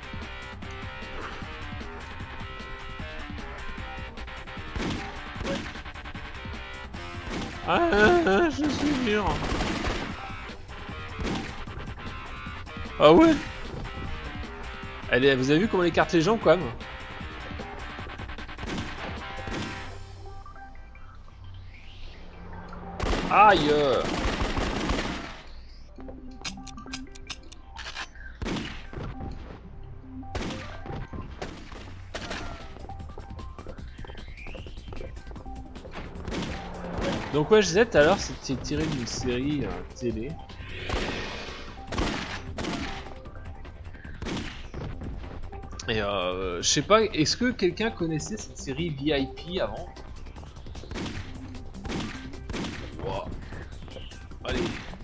Ah, je suis dur. Ah ouais. Allez, vous avez vu comment on écarte les jambes quand même? Aïe. Donc ouais, je disais tout à l'heure, c'était tiré d'une série euh, télé. Et euh, je sais pas, est-ce que quelqu'un connaissait cette série V I P avant? Allez.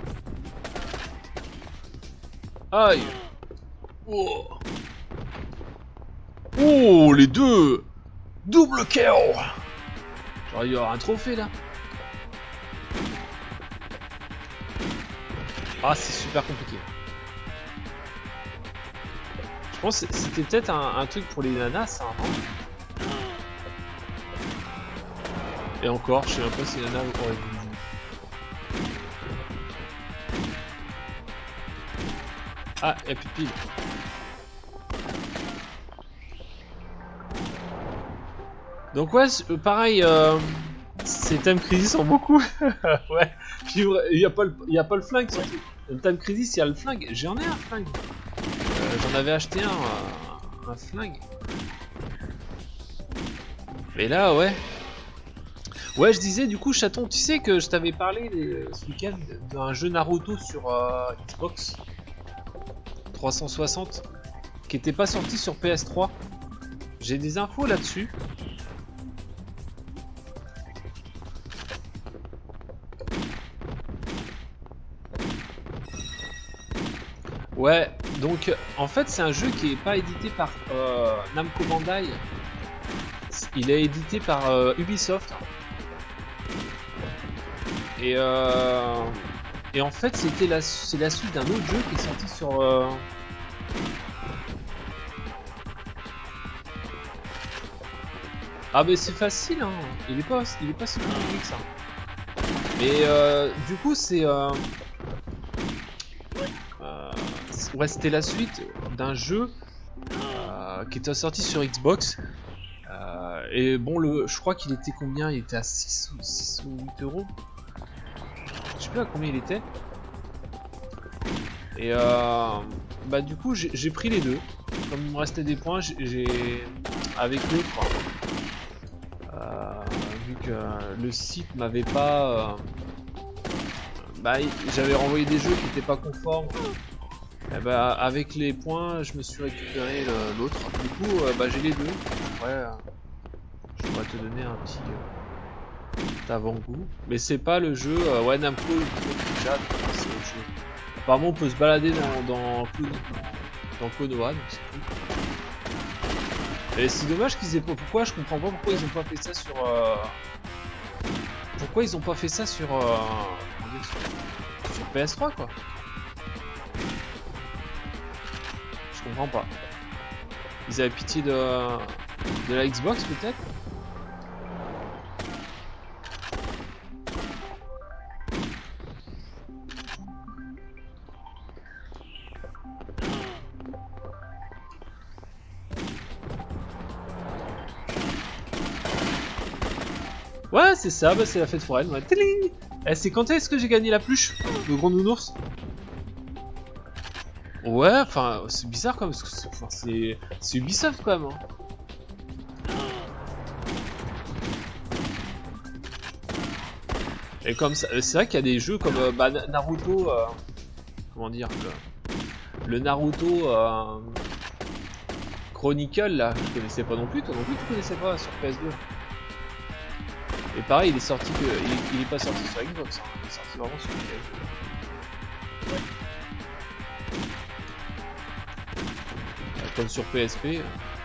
Aïe. Oh. Oh, les deux. Double K O. J'aurais dû avoir un trophée là. Ah, c'est super compliqué. Je pense que c'était peut-être un, un truc pour les nanas, ça. Hein. Et encore, je sais même pas si les nanas auraient voulu. Ah, et puis pile. Donc ouais, pareil, euh, ces Time Crisis sont beaucoup. Ouais. Puis il n'y a, a pas le flingue surtout. Dans Time Crisis, il y a le flingue. J'en ai un flingue. Euh, J'en avais acheté un, un, un flingue. Mais là, ouais. Ouais, je disais du coup, chaton, tu sais que je t'avais parlé les, ce week-end d'un jeu Naruto sur euh, Xbox trois cent soixante qui était pas sorti sur P S trois. J'ai des infos là-dessus. Ouais, donc en fait c'est un jeu qui est pas édité par euh, Namco Bandai. Il est édité par euh, Ubisoft. Et euh, et en fait c'était la c'est la suite d'un autre jeu qui est sorti sur euh... Ah mais c'est facile hein. Il est pas il est pas si compliqué que ça. Mais euh, du coup c'est euh... euh... ouais, c'était la suite d'un jeu euh, qui était sorti sur Xbox. Euh, et bon, le, je crois qu'il était combien? Il était à six ou huit euros. Je sais plus à combien il était. Et euh, bah du coup j'ai pris les deux. Comme il me restait des points, j'ai avec l'autre. Euh, vu que le site m'avait pas... Euh, bah j'avais renvoyé des jeux qui n'étaient pas conformes. Et bah avec les points, je me suis récupéré l'autre. Du coup, euh, bah j'ai les deux. Ouais, euh, je pourrais te donner un petit... Euh, avant-goût, mais c'est pas le jeu euh, ouais Namco déjà, c'est autre chose. Apparemment on peut se balader dans dans, dans Konoha, donc c'est cool. Et c'est dommage qu'ils aient pas, pourquoi je comprends pas pourquoi ils ont pas fait ça sur euh... pourquoi ils ont pas fait ça sur, euh... sur... sur P S trois quoi. Je comprends pas. Ils avaient pitié de de la Xbox peut-être. Ouais, c'est ça, bah c'est la fête foraine. Ouais. Eh, c'est quand est-ce que j'ai gagné la pluche? Le gros nounours? Ouais, enfin, c'est bizarre quand même, parce que c'est enfin, Ubisoft quand même. Hein. Et comme ça, c'est vrai qu'il y a des jeux comme euh, bah, Naruto. Euh, comment dire le, le Naruto euh, Chronicle là, je connaissais pas non plus. Toi non plus, tu connaissais pas sur P S deux. Et pareil, il est sorti que. Il, il est pas sorti sur Xbox, hein. Il est sorti vraiment sur P S deux. Comme sur P S P.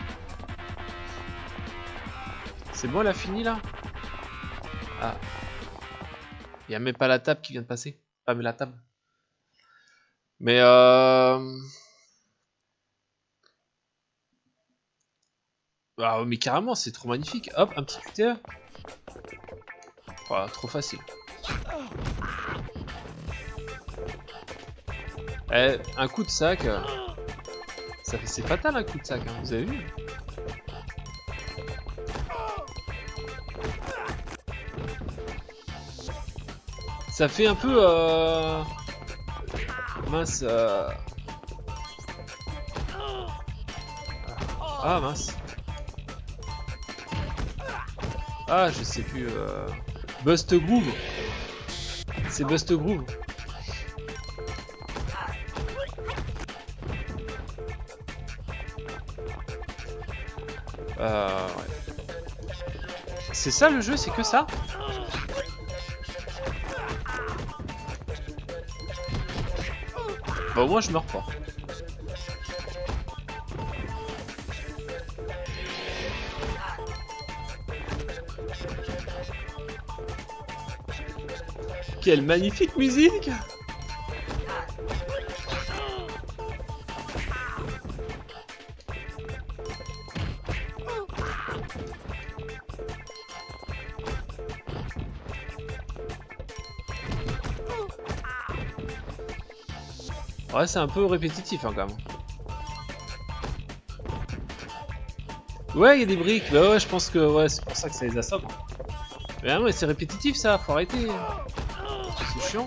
C'est bon, elle a fini là? Ah. Il y a même pas la table qui vient de passer. Pas mais la table. Mais euh. Ah, mais carrément, c'est trop magnifique. Hop, un petit Q T E. Oh, trop facile. Eh, un coup de sac. Ça fait c'est fatal un coup de sac, hein, vous avez vu? Ça fait un peu euh... mince. Euh... Ah mince. Ah je sais plus. Euh... Bust Groove. C'est Bust Groove. Euh, ouais. C'est ça le jeu, c'est que ça? Bah au moins je meurs pas. Quelle magnifique musique! Ouais, c'est un peu répétitif hein, quand même. Ouais, il y a des briques. Bah ouais, je pense que ouais, c'est pour ça que ça les assomme. Mais non, mais c'est répétitif ça, faut arrêter. C'est chiant.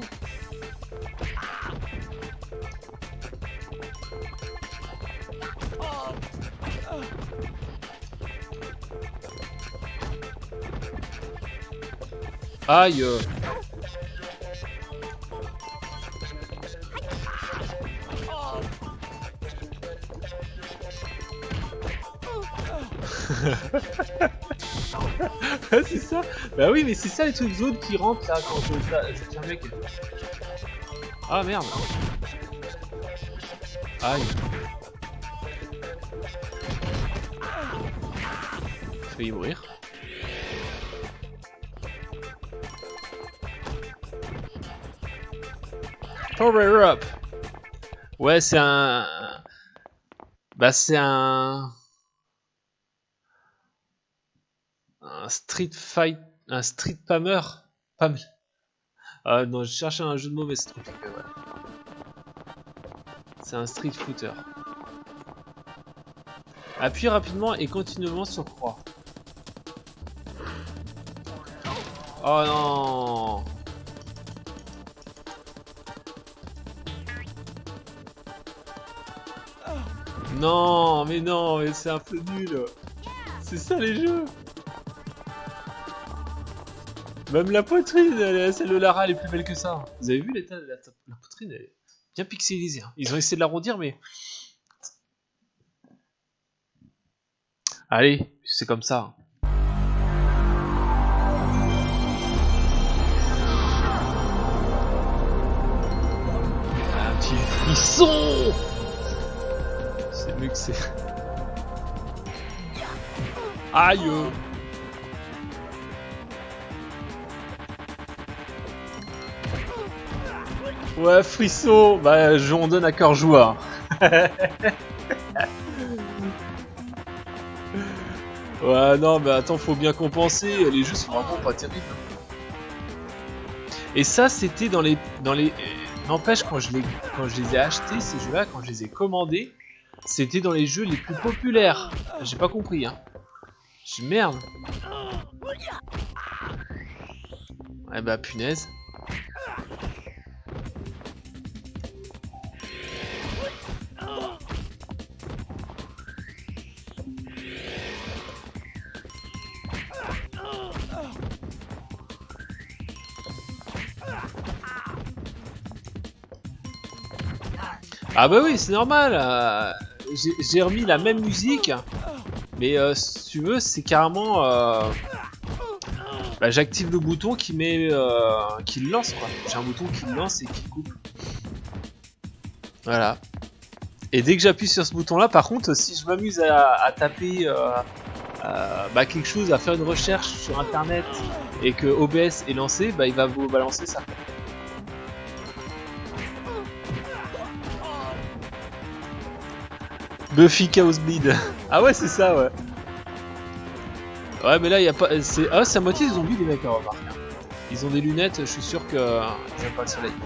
Aïe. C'est ça. Bah oui, mais c'est ça les trucs jaunes qui rentrent là quand je c'est un mec. Ah merde. Aïe. J'ai failli mourir. Power up. Ouais, c'est un. Bah c'est un. Un street fight, un street pammer, pam. Ah non, je cherchais un jeu de mots mais c'est trop compliqué, ouais. C'est un street footer. Appuie rapidement et continuellement sur croix. Oh non. Non, mais non, mais c'est un peu nul. C'est ça les jeux. Même la poitrine, elle, celle de Lara, elle est plus belle que ça. Vous avez vu l'état de la, la poitrine, elle est bien pixelisée. Hein. Ils ont essayé de l'arrondir, mais... Allez, c'est comme ça. Un petit frisson. C'est mieux que c'est... Aïe. Ouais, frisson, bah je on donne à cœur joie. Ouais, non, mais attends, faut bien compenser. Les jeux sont vraiment pas terribles. Et ça, c'était dans les, dans les. N'empêche, quand je les, quand je les ai achetés ces jeux-là, quand je les ai commandés, c'était dans les jeux les plus populaires. J'ai pas compris, hein. J'ai merde. Ouais, bah punaise. Ah bah oui, c'est normal. Euh, j'ai remis la même musique, mais euh, si tu veux, c'est carrément. Euh, bah, j'active le bouton qui met, euh, qui le lance quoi. J'ai un bouton qui le lance et qui coupe. Voilà. Et dès que j'appuie sur ce bouton-là, par contre, si je m'amuse à, à taper euh, euh, bah, quelque chose, à faire une recherche sur Internet et que O B S est lancé, bah il va vous balancer ça. Buffy Chaos Bleed. Ah ouais, c'est ça, ouais. Ouais, mais là, il y a pas. C'est ah, c'est à moitié des zombies, les mecs, à remarquer. Ils ont des lunettes, je suis sûr que euh, ils n'aiment pas le soleil.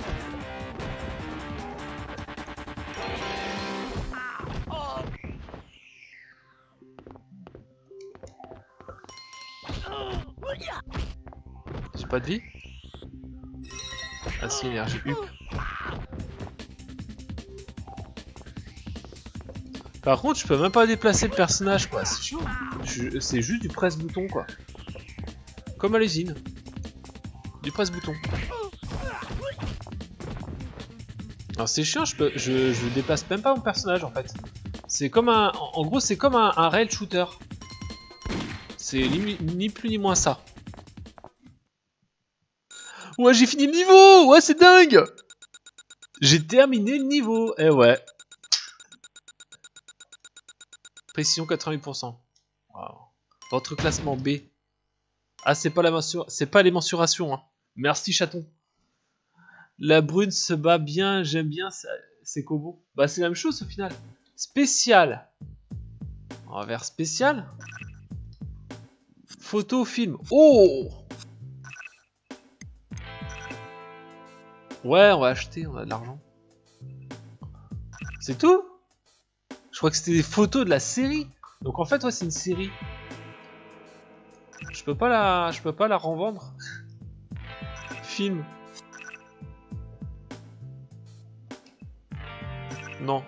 J'ai pas de vie. Ah si, énergie U. Par contre, je peux même pas déplacer le personnage, quoi. C'est chiant. C'est juste du presse-bouton, quoi. Comme à l'usine. Du presse-bouton. Alors c'est chiant, je, peux, je, je déplace même pas mon personnage, en fait. C'est comme un... En gros, c'est comme un, un rail shooter. C'est ni, ni plus ni moins ça. Ouais, j'ai fini le niveau. Ouais, c'est dingue. J'ai terminé le niveau. Eh ouais. Précision quatre-vingt-huit pour cent. Wow. Votre classement B. Ah, c'est pas la mensura... c'est pas les mensurations. Hein. Merci chaton. La brune se bat bien, j'aime bien ces combos. Bah c'est la même chose au final. Spécial. On va vers spécial. Photo, film. Oh. Ouais, on va acheter, on a de l'argent. C'est tout? Je crois que c'était des photos de la série. Donc en fait, ouais, c'est une série. Je peux pas la, je peux pas la revendre. Film. Non.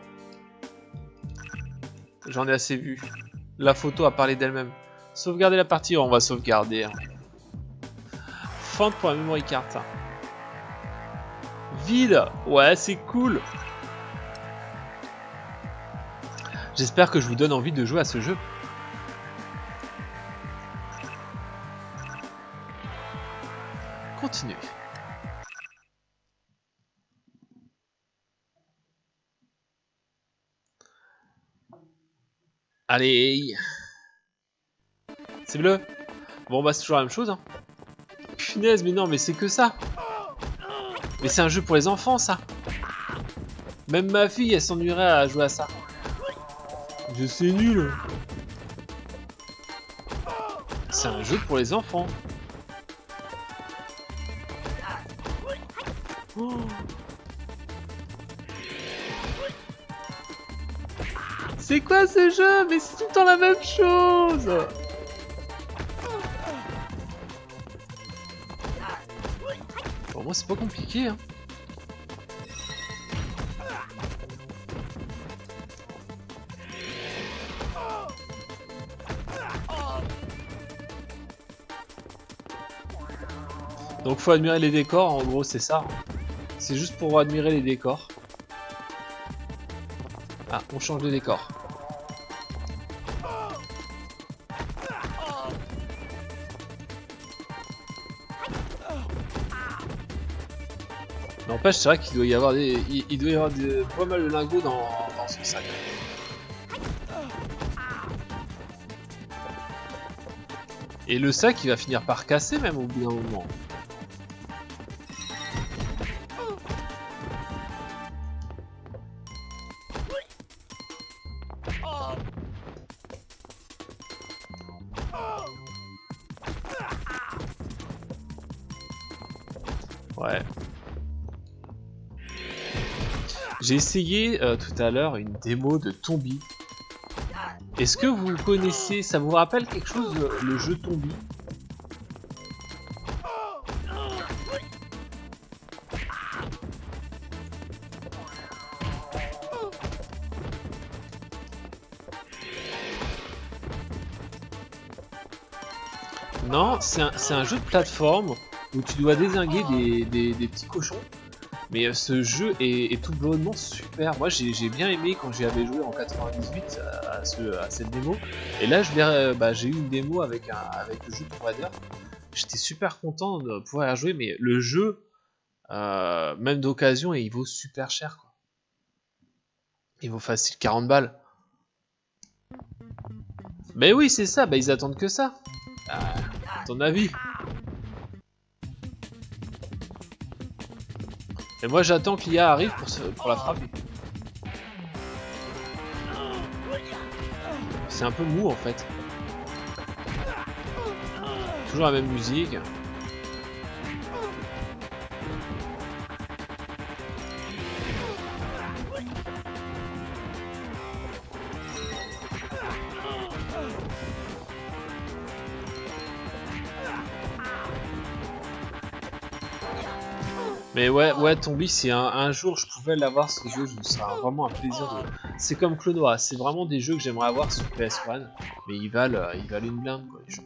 J'en ai assez vu. La photo a parlé d'elle-même. Sauvegarder la partie, on va sauvegarder. Hein. Fente pour la memory card. Ça. Vide. Ouais, c'est cool. J'espère que je vous donne envie de jouer à ce jeu. Continue. Allez. C'est bleu. Bon bah c'est toujours la même chose. Hein. Punaise, mais non, mais c'est que ça. Mais c'est un jeu pour les enfants, ça. Même ma fille, elle s'ennuierait à jouer à ça. Je sais nul. C'est un jeu pour les enfants. Oh. C'est quoi ce jeu? Mais c'est tout le temps la même chose. Pour moi c'est pas compliqué hein. Donc faut admirer les décors, en gros c'est ça. C'est juste pour admirer les décors. Ah, on change de décor. N'empêche, c'est vrai qu'il doit y avoir des, il, il doit y avoir des, pas mal de lingots dans, dans son sac. Et le sac, il va finir par casser même au bout d'un moment. Ouais. J'ai essayé euh, tout à l'heure une démo de Tombi. Est-ce que vous connaissez, ça vous rappelle quelque chose le, le jeu Tombi? Non, c'est un, un jeu de plateforme où tu dois dézinguer des, des, des petits cochons. Mais euh, ce jeu est, est tout bonnement super. Moi j'ai bien aimé quand j'y avais joué en quatre-vingt-dix-huit à, à, ce, à cette démo. Et là je euh, bah, j'ai eu une démo avec, un, avec le jeu Tomb Raider. J'étais super content de pouvoir la jouer, mais le jeu, euh, même d'occasion, il vaut super cher, quoi. Il vaut facile quarante balles. Mais oui, c'est ça, bah, ils attendent que ça. À ton avis. Et moi j'attends que l'I A arrive pour, se, pour la frapper. C'est un peu mou en fait. Toujours la même musique. Mais ouais, ouais, Tombi, si un, un jour je pouvais l'avoir ce jeu, ce serait vraiment un plaisir de... C'est comme Clonoa, c'est vraiment des jeux que j'aimerais avoir sur P S un, mais ils valent, ils valent une blinde, quoi, les jeux.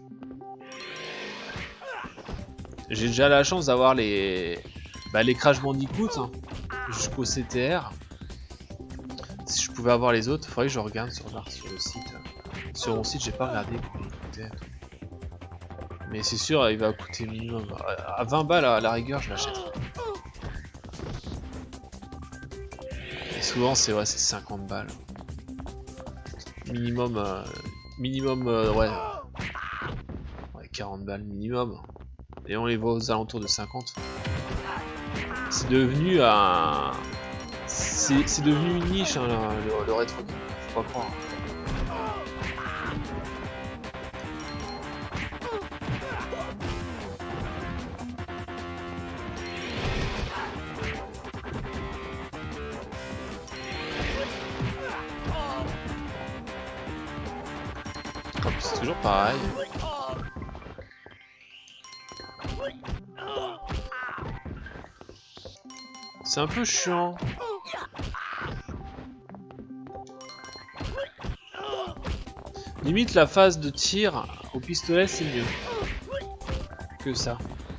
J'ai déjà la chance d'avoir les... Bah, les Crash Bandicoot, hein, jusqu'au C T R. Si je pouvais avoir les autres, il faudrait que je regarde sur, sur le site. Sur mon site, j'ai pas regardé combien il coûtait. Mais c'est sûr, il va coûter minimum... À vingt balles, à la rigueur, je l'achèterai. souvent c'est ouais, c'est cinquante balles. Minimum, euh, minimum, euh, ouais, ouais, quarante balles minimum. Et on les voit aux alentours de cinquante. C'est devenu un... C'est devenu une niche, hein, le, le rétro game, faut pas croire. C'est toujours pareil. C'est un peu chiant. Limite la phase de tir au pistolet c'est mieux que ça.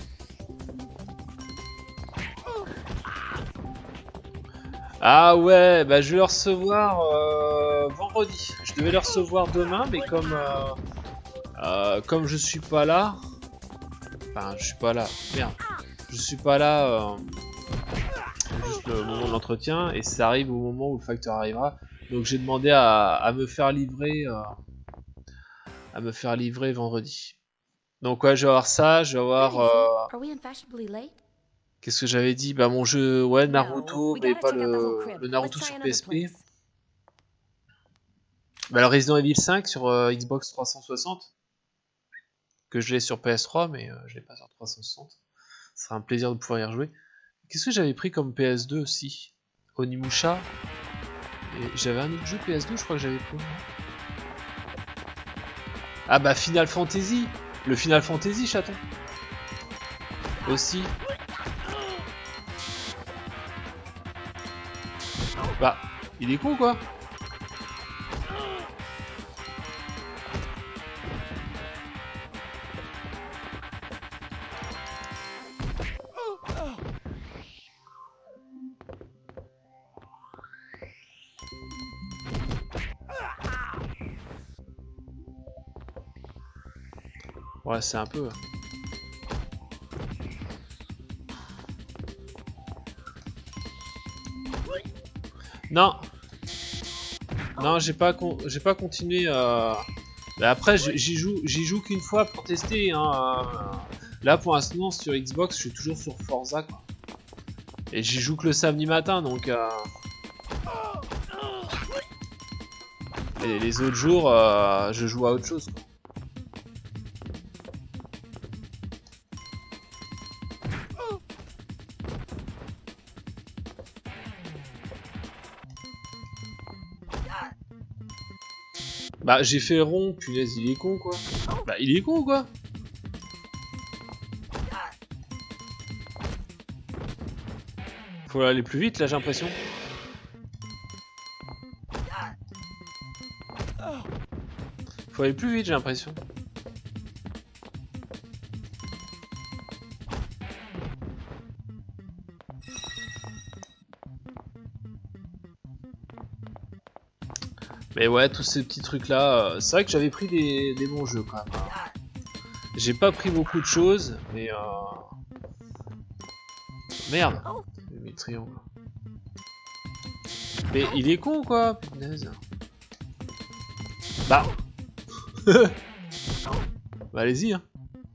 Ah ouais, bah je vais le recevoir euh, vendredi. Je devais le recevoir demain, mais comme euh, euh, comme je suis pas là, enfin je suis pas là, merde, je suis pas là euh, juste le moment de l'entretien et ça arrive au moment où le facteur arrivera. Donc j'ai demandé à, à me faire livrer, euh, à me faire livrer vendredi. Donc ouais, je vais avoir ça, je vais avoir. Euh, Qu'est-ce que j'avais dit? Bah mon jeu, ouais, Naruto, mais pas le, le Naruto sur P S P. Bah le Resident Evil cinq sur euh, Xbox trois cent soixante. Que je l'ai sur P S trois, mais euh, je l'ai pas sur trois cent soixante. Ce sera un plaisir de pouvoir y rejouer. Qu'est-ce que j'avais pris comme P S deux aussi? Onimusha. Et j'avais un autre jeu P S deux, je crois que j'avais pris. Ah bah Final Fantasy. Le Final Fantasy, chaton. Aussi. Bah, il est con quoi. Ouais, c'est un peu... Non, non, j'ai pas, con... j'ai pas continué. Euh... Bah après, j'y joue, j'y joue qu'une fois pour tester. Hein. Là, pour l'instant, sur Xbox, je suis toujours sur Forza, quoi. Et j'y joue que le samedi matin, donc. Euh... Et les autres jours, euh, je joue à autre chose, quoi. Bah j'ai fait rond, punaise, il est con quoi. Bah il est con quoi. Faut aller plus vite là, j'ai l'impression. Faut aller plus vite, j'ai l'impression. Mais ouais, tous ces petits trucs là, euh, c'est vrai que j'avais pris des, des bons jeux quand même. J'ai pas pris beaucoup de choses, mais euh... Merde, mes triangles. Mais il est con quoi, punaise. Bah Bah allez-y hein.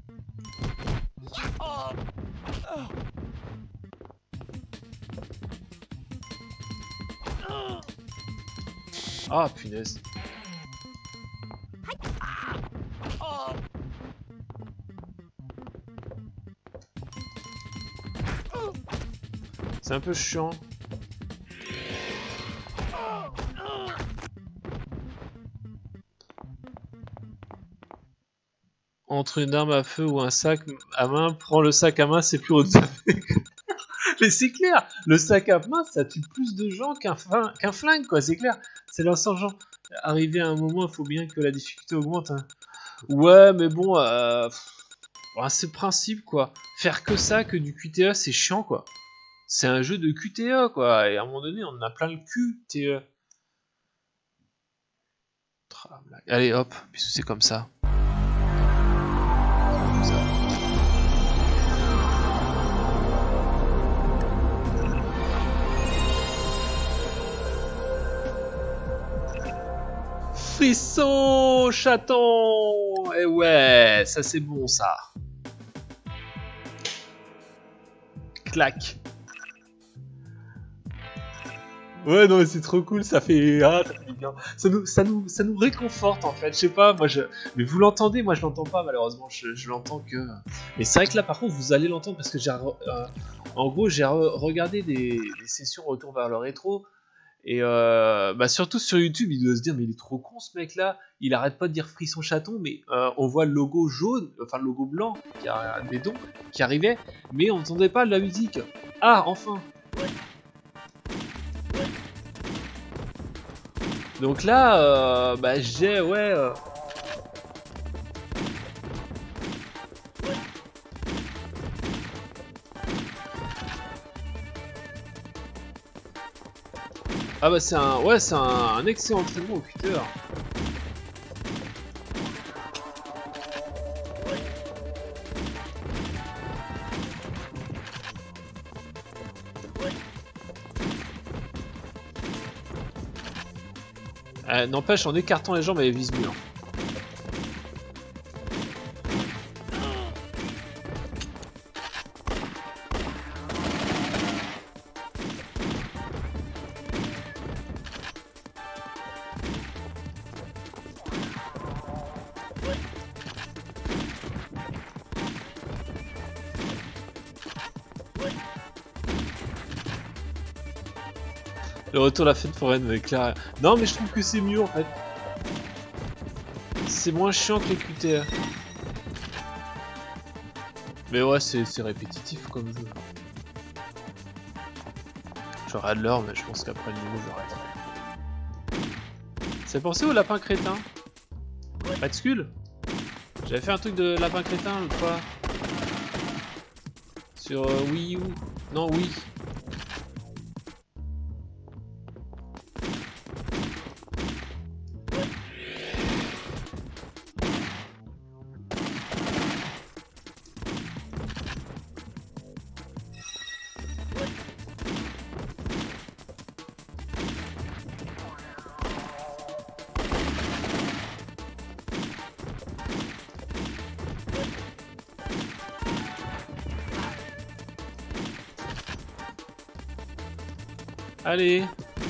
Ah punaise. C'est un peu chiant. Entre une arme à feu ou un sac à main, prends le sac à main, c'est plus redondant. Mais c'est clair, le sac à main ça tue plus de gens qu'un qu'un flingue quoi, c'est clair. C'est l'insurgent. Arrivé à un moment, il faut bien que la difficulté augmente. Hein. Ouais, mais bon, euh, c'est le principe quoi. Faire que ça, que du Q T E, c'est chiant quoi. C'est un jeu de Q T E quoi. Et à un moment donné, on en a plein le Q T E. Allez hop, puisque c'est comme ça. Comme ça. Frisson chaton. Et ouais, ça c'est bon ça. Clac. Ouais, non, mais c'est trop cool, ça fait, ah, ça fait du bien. Ça nous, ça nous, ça nous réconforte en fait. Je sais pas, moi je, mais vous l'entendez, moi je l'entends pas malheureusement. Je, je l'entends que. Mais c'est vrai que là, par contre, vous allez l'entendre parce que j'ai, euh, en gros, j'ai re regardé des, des sessions retour vers le rétro et euh, bah surtout sur YouTube, il doit se dire mais il est trop con ce mec-là. Il arrête pas de dire Frisson chaton, mais euh, on voit le logo jaune, enfin le logo blanc qui a des dons qui arrivait, mais on n'entendait pas de la musique. Ah, enfin. Donc là, euh, bah j'ai, ouais... Euh... Ah bah c'est un, ouais, c'est un, un excellent entraînement au cutter. Euh, N'empêche, en écartant les jambes, elle vise mieux. Le retour à la fête foraine avec Clara. Non mais je trouve que c'est mieux en fait. C'est moins chiant que les Q T R. Mais ouais, c'est répétitif comme jeu. Je regarde l'heure, mais je pense qu'après le niveau, j'arrête. C'est pensé au lapin crétin? Pas de skull? J'avais fait un truc de lapin crétin l'autre fois. Sur euh, Wii U. Non, oui. Allez.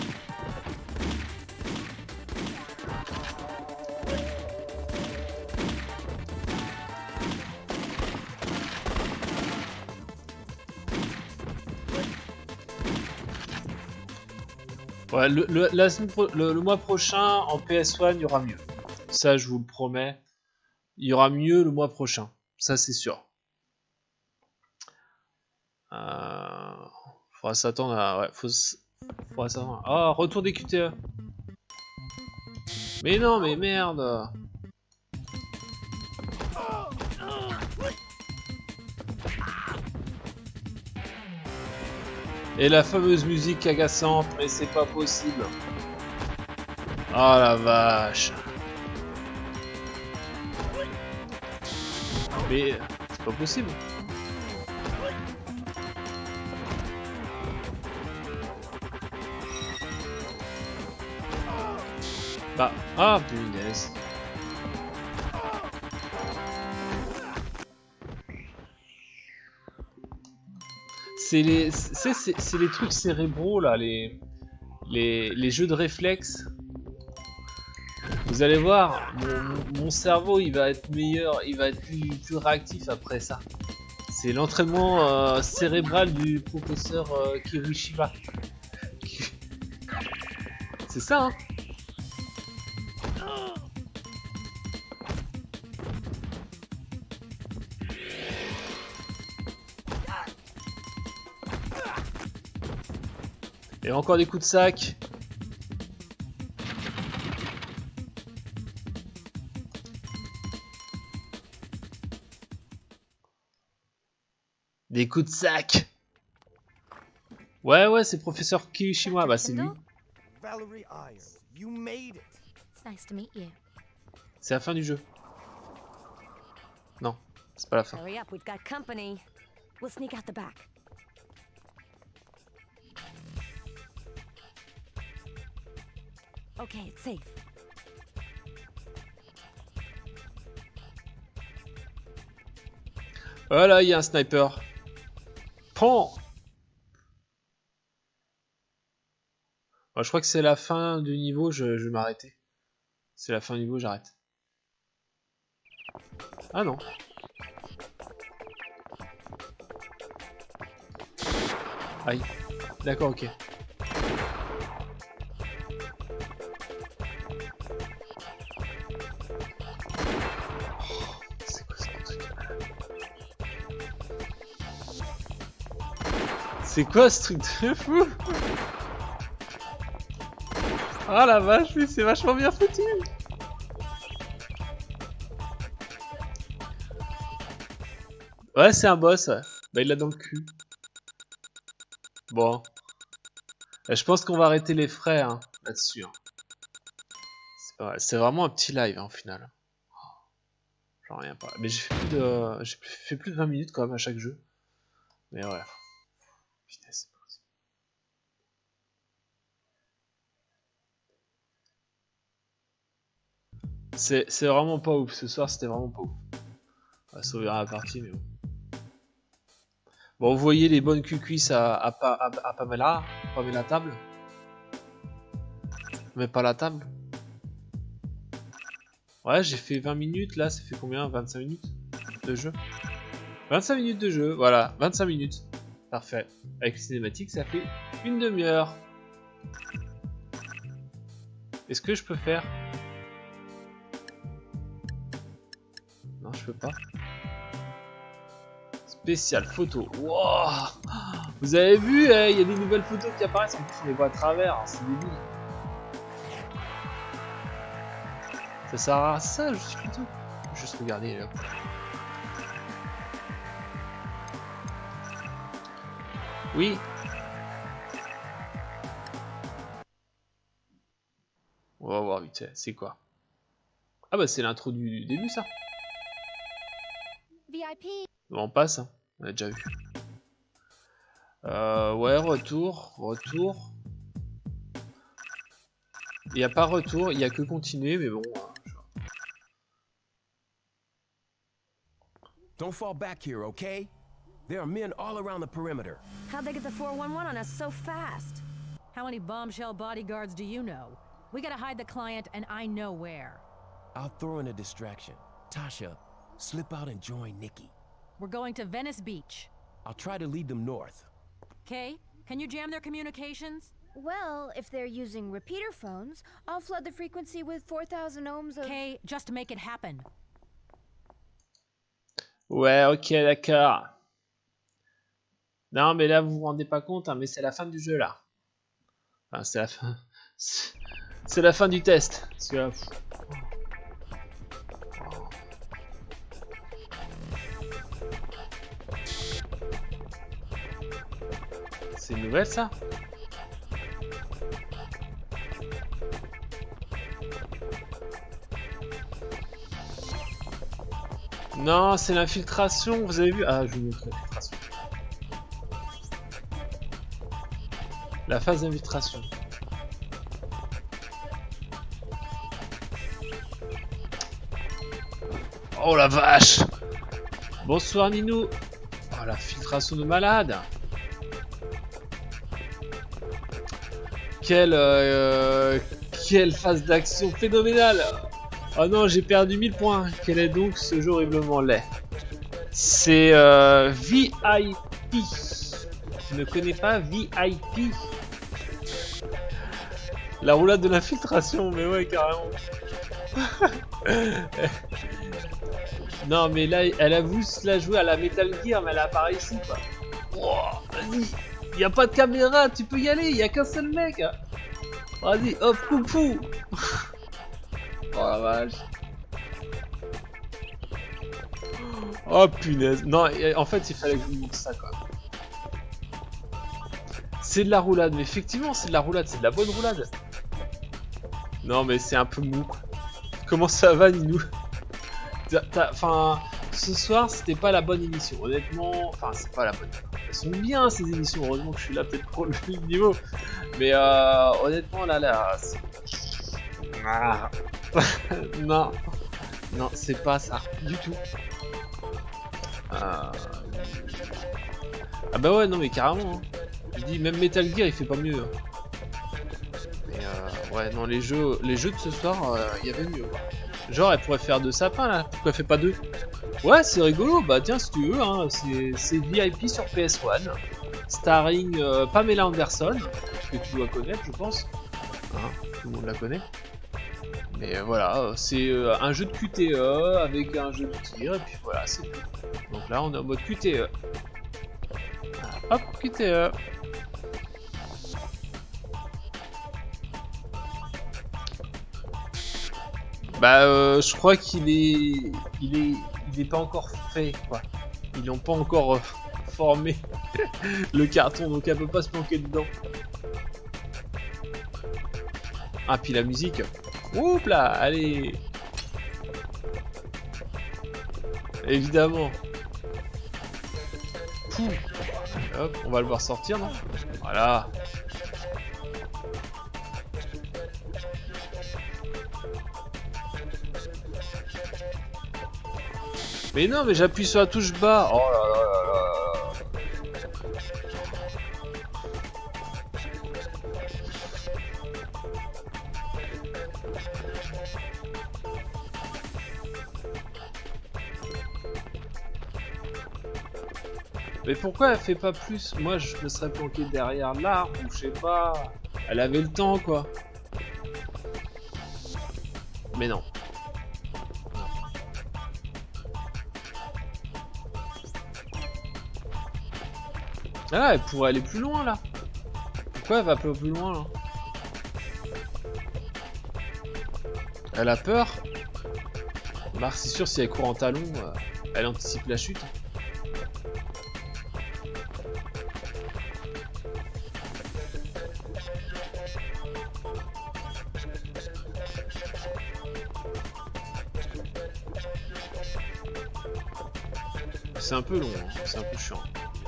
Ouais, le, le, la semaine pro le, le mois prochain en P S un il y aura mieux. Ça je vous le promets. Il y aura mieux le mois prochain. Ça c'est sûr. Euh... Faudra s'attendre à... Ouais, faut... Faudra s'attendre à... Oh, retour des Q T E. Mais non, mais merde. Et la fameuse musique agaçante, mais c'est pas possible. Oh la vache. Mais c'est pas possible. Bah, ah punaise. C'est les, c'est les trucs cérébraux là, les, les, les jeux de réflexe. Vous allez voir, mon, mon cerveau il va être meilleur, il va être plus, plus réactif après ça. C'est l'entraînement euh, cérébral du professeur euh, Kirishima. C'est ça, hein? Et encore des coups de sac. Des coups de sac. Ouais, ouais, c'est professeur Kirishima, bah c'est lui. Valerie Irons, you made it. It's nice to meet you. C'est la fin du jeu. Non, c'est pas la fin. Hurry up, we've got company. We'll sneak out the back. Okay, it's safe. Voilà, il y a un sniper. Prends. Bon, je crois que c'est la fin du niveau, je, je vais m'arrêter. C'est la fin du niveau, j'arrête. Ah non. Aïe. D'accord, ok. C'est quoi ce truc? C'est quoi ce truc de fou? Ah la vache, mais c'est vachement bien foutu. Ouais, c'est un boss. Ouais. Bah, il l'a dans le cul. Bon. Je pense qu'on va arrêter les frais hein, là-dessus. Hein. C'est vraiment un petit live hein, au final. J'en reviens pas. Mais j'ai fait, plus de... j'ai fait plus de vingt minutes quand même à chaque jeu. Mais ouais. Putain, c'est pas possible. C'est vraiment pas ouf. Ce soir, c'était vraiment pas ouf. On va sauver la partie, mais bon. Bon, vous voyez les bonnes cucuisses à, à, à, à Pamela, Pamela table. Mais pas la table. Ouais, j'ai fait vingt minutes, là, ça fait combien? vingt-cinq minutes de jeu? vingt-cinq minutes de jeu, voilà, vingt-cinq minutes. Parfait. Avec les cinématiques, ça fait une demi-heure. Est-ce que je peux faire? Non, je peux pas. Spécial photo. Wow. Vous avez vu, il eh, y a des nouvelles photos qui apparaissent. En plus, on les voit à travers. Hein, c'est débile. Ça sert à ça, juste photo. Juste regarder là. Oui. On va voir vite fait. C'est quoi? Ah bah c'est l'intro du début ça. V I P. Bon, on passe, hein. On a déjà vu. Euh, ouais, retour, retour. Il n'y a pas retour, il n'y a que continuer, mais bon. Hein, Don't fall back here, okay? There are men all around the perimeter. How'd they get the four one one on us so fast? How many bombshell bodyguards do you know? We gotta hide the client, and I know where. I'll throw in a distraction. Tasha, slip out and join Nikki. We're going to Venice Beach. I'll try to lead them north. Kay, can you jam their communications? Well, if they're using repeater phones, I'll flood the frequency with four thousand ohms of... Kay, just make it happen. Ouais, ok, d'accord. Non, mais là, vous vous rendez pas compte, hein, mais c'est la fin du jeu, là. Enfin, c'est la fin... C'est la fin du test. Parce que là... C'est une nouvelle, ça? Non, c'est l'infiltration, vous avez vu? Ah, je vous montre l'infiltration. La phase d'infiltration. Oh la vache! Bonsoir Ninou! Oh la filtration de malade! Quelle, euh, quelle phase d'action phénoménale! Oh non, j'ai perdu mille points. Quel est donc ce jeu horriblement laid? C'est euh, V I P. Je ne connais pas V I P. La roulade de l'infiltration, mais ouais, carrément. Non, mais là, elle a voulu se la jouer à la Metal Gear, mais elle apparaît ici, quoi. Wow, vas-y, y a pas de caméra, tu peux y aller, y a qu'un seul mec. Vas-y, hop, coucou. Oh la vache. Oh punaise. Non, en fait, il fallait que je vous montre ça, quoi. C'est de la roulade, mais effectivement, c'est de la roulade, c'est de la bonne roulade. Non, mais c'est un peu mou. Comment ça va, Ninou? Enfin, ce soir, c'était pas la bonne émission, honnêtement. Enfin, c'est pas la bonne. Elles sont bien, ces émissions. Heureusement que je suis là, peut-être pour le niveau. Mais euh, honnêtement, là, là... Ah. Non, non, c'est pas ça du tout. Ah, ah bah ouais, non mais carrément. Hein. Je dis, même Metal Gear il fait pas mieux. Hein. Mais euh, ouais, non, les jeux, les jeux de ce soir, il euh, y avait mieux. Quoi. Genre, elle pourrait faire deux sapins là, pourquoi elle fait pas deux? Ouais, c'est rigolo, bah tiens, si tu veux, hein, c'est V I P sur P S un, starring euh, Pamela Anderson, que tu dois connaître, je pense. Hein, tout le monde la connaît. Mais euh, voilà, c'est euh, un jeu de Q T E avec un jeu de tir, et puis voilà, c'est tout. Donc là, on est en mode Q T E. Voilà, hop, Q T E. Bah, euh, je crois qu'il est... Il est... Il est pas encore fait, quoi. Ils n'ont pas encore euh, formé le carton, donc elle peut pas se planquer dedans. Ah, puis la musique. Oups là, allez. Évidemment. Pouh. Hop, on va le voir sortir, non? Voilà. Mais non, mais j'appuie sur la touche bas. Oh là là là là. Mais pourquoi elle fait pas plus? Moi, je me serais planqué derrière l'arbre ou je sais pas. Elle avait le temps, quoi. Mais non. Ah, elle pourrait aller plus loin là. Pourquoi elle va pas plus loin là? Elle a peur. Bah, c'est sûr, si elle court en talon, euh, elle anticipe la chute. C'est un peu long, hein. C'est un peu chiant.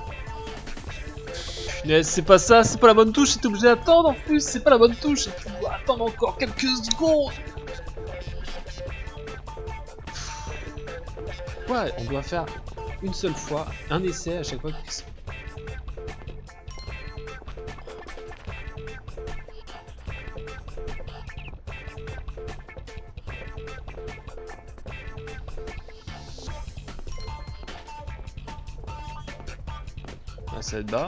C'est pas ça, c'est pas la bonne touche, t'es obligé d'attendre en plus, c'est pas la bonne touche, tu dois attendre encore quelques secondes. Ouais, on doit faire une seule fois, un essai à chaque fois que c'est... Ah, ça va être bas.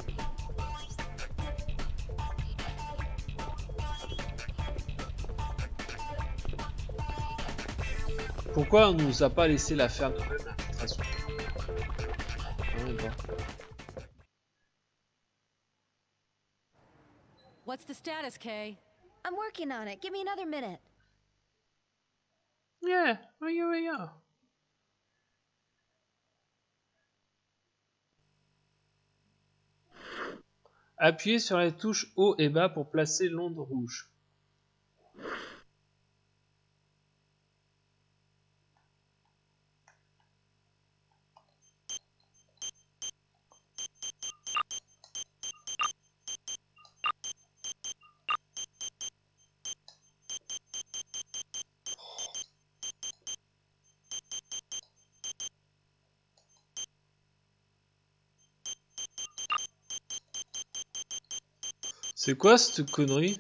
Pourquoi on nous a pas laissé la faire nous-mêmes l'infiltration? What's the status, Kay? I'm working on it. Give me another minute. Yeah, oh yeah, oh yeah. Appuyez sur les touches haut et bas pour placer l'onde rouge. C'est quoi cette connerie?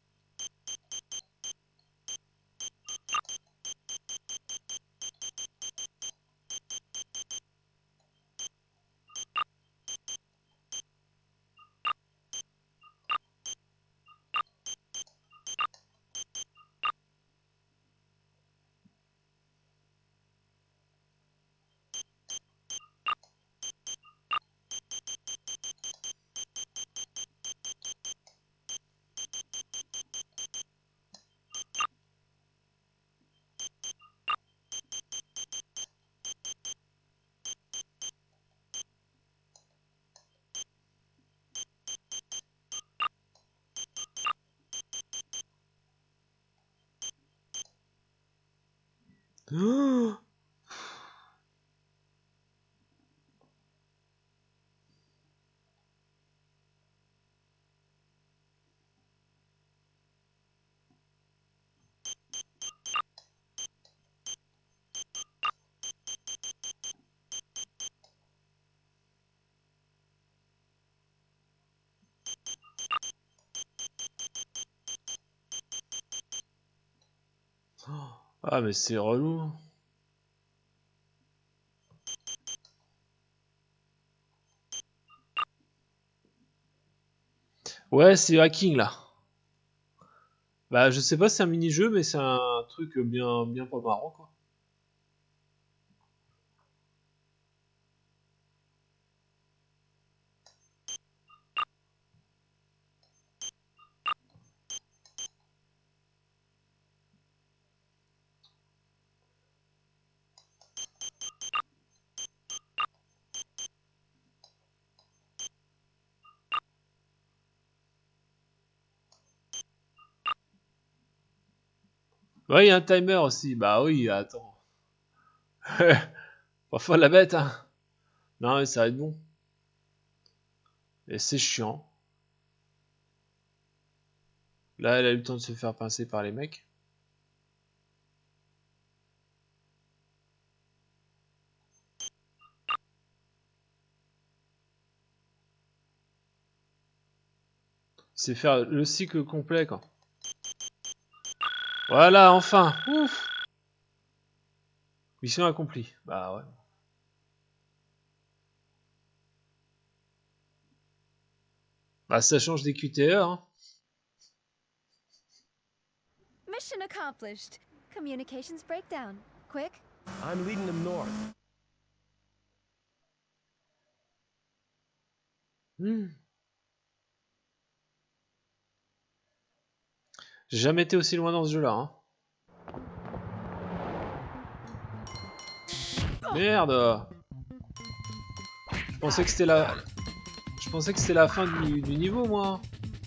Oh, Ah mais c'est relou. Ouais, c'est hacking là. Bah je sais pas si c'est un mini-jeu, mais c'est un truc bien bien pas marrant quoi. Ouais, il y a un timer aussi. Bah oui, attends. Parfois la bête, hein. Non, mais ça va être bon. Et c'est chiant. Là, elle a eu le temps de se faire pincer par les mecs. C'est faire le cycle complet, quoi. Voilà, enfin. Ouf. Mission accomplie. Bah ouais. Bah ça change des Q T E, hein. Mission accomplished. Communications breakdown. Quick. I'm leading them north. Hmm. J'ai jamais été aussi loin dans ce jeu-là, hein. Merde. Je pensais que c'était la... Je pensais que c'était la fin du, du niveau, moi.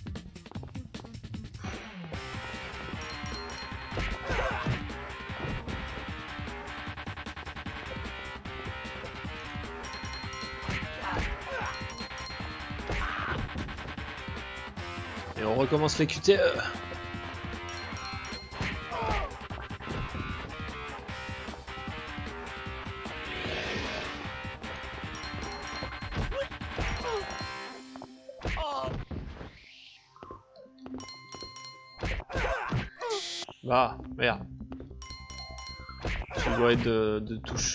Et on recommence les Q T E. Ah, merde. Ça doit être de, de touche.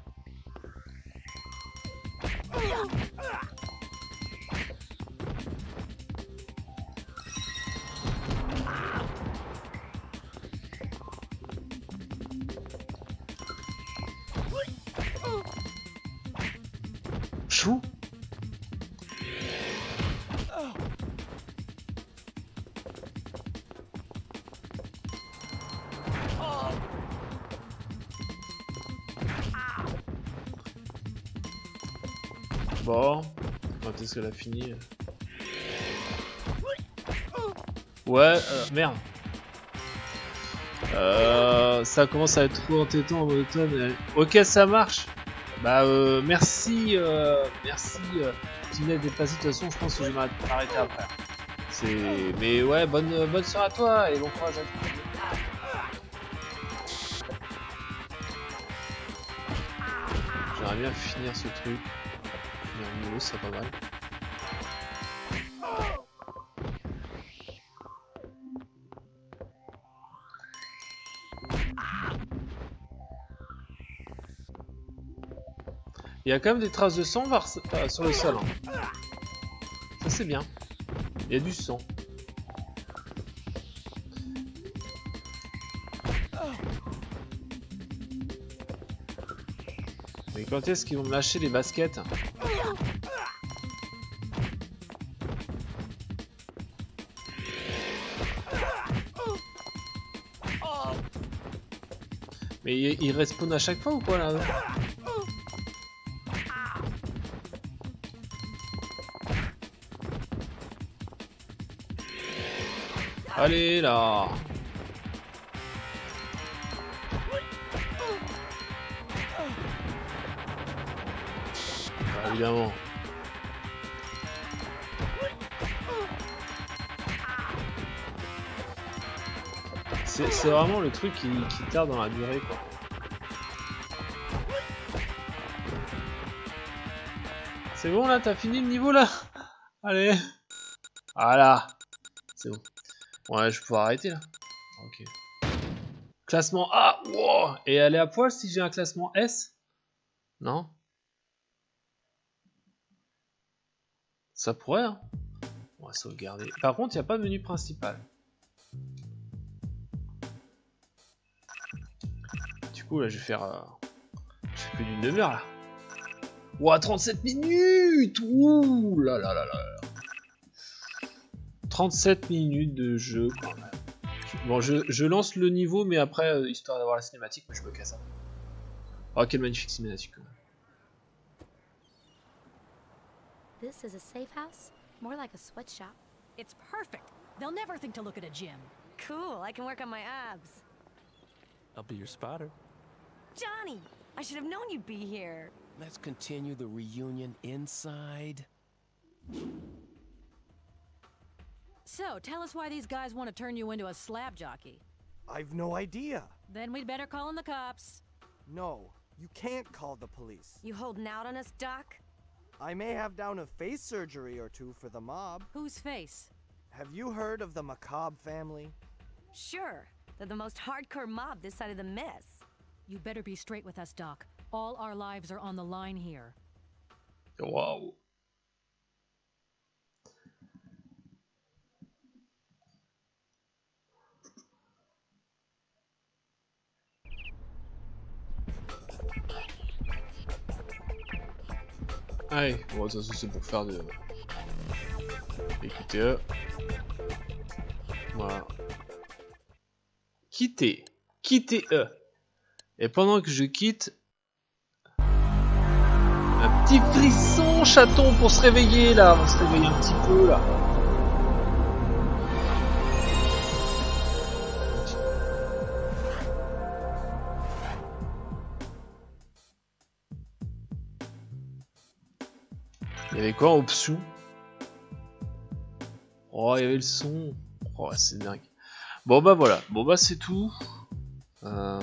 Chou. Bon, quand est-ce qu'elle a fini? Ouais, euh, merde. Euh, ça commence à être trop entêtant en monotone. Ok, ça marche. Bah, euh, merci, euh, merci. Euh, tu venais de dépasser. De toute façon, je pense que je vais m'arrêter après. C'est, mais ouais, bonne, bonne soirée à toi et bon courage à toi. J'aimerais bien finir ce truc. Finir le niveau, c'est pas mal. Il y a quand même des traces de sang vers, euh, sur le sol. Hein. Ça c'est bien. Il y a du sang. Mais quand est-ce qu'ils vont me lâcher les baskets? Mais ils il respawn à chaque fois ou quoi là? Allez là. Ah, évidemment. C'est vraiment le truc qui, qui tarde dans la durée quoi. C'est bon là, t'as fini le niveau là? Allez. Voilà. C'est bon. Ouais, je peux arrêter là. Ok. Classement A. Wow. Et elle est à poil si j'ai un classement S? Non? Ça pourrait, hein. On va sauvegarder. Par contre, il n'y a pas de menu principal. Du coup, là, je vais faire... Euh... Je fais plus d'une demi-heure, là. Ouah, trente-sept minutes. Ouh là là là là. trente-sept minutes de jeu, quand même. Bon, je, je lance le niveau, mais après, euh, histoire d'avoir la cinématique, mais je me casse. Oh, quelle magnifique cinématique, quand même. This is a safe house? More like a sweatshop. It's perfect. They'll never think to look at a gym. Cool, I can work on my abs. I'll be your spotter. Johnny! I should have known you'd be here. Let's continue the reunion inside. So, tell us why these guys want to turn you into a slab jockey. I've no idea. Then we'd better call in the cops. No, you can't call the police. You holding out on us, Doc? I may have down a face surgery or two for the mob. Whose face? Have you heard of the Macabre family? Sure. They're the most hardcore mob this side of the mess. You better be straight with us, Doc. All our lives are on the line here. Wow. Allez, bon, de toute façon c'est pour faire de... Écoutez, voilà. Quitter. Quitter E. Et pendant que je quitte... Un petit frisson, chaton, pour se réveiller, là. On va se réveiller un petit peu, là. Il y avait quoi en option? Oh, il y avait le son. Oh, c'est dingue. Bon, bah voilà. Bon, bah c'est tout. Euh...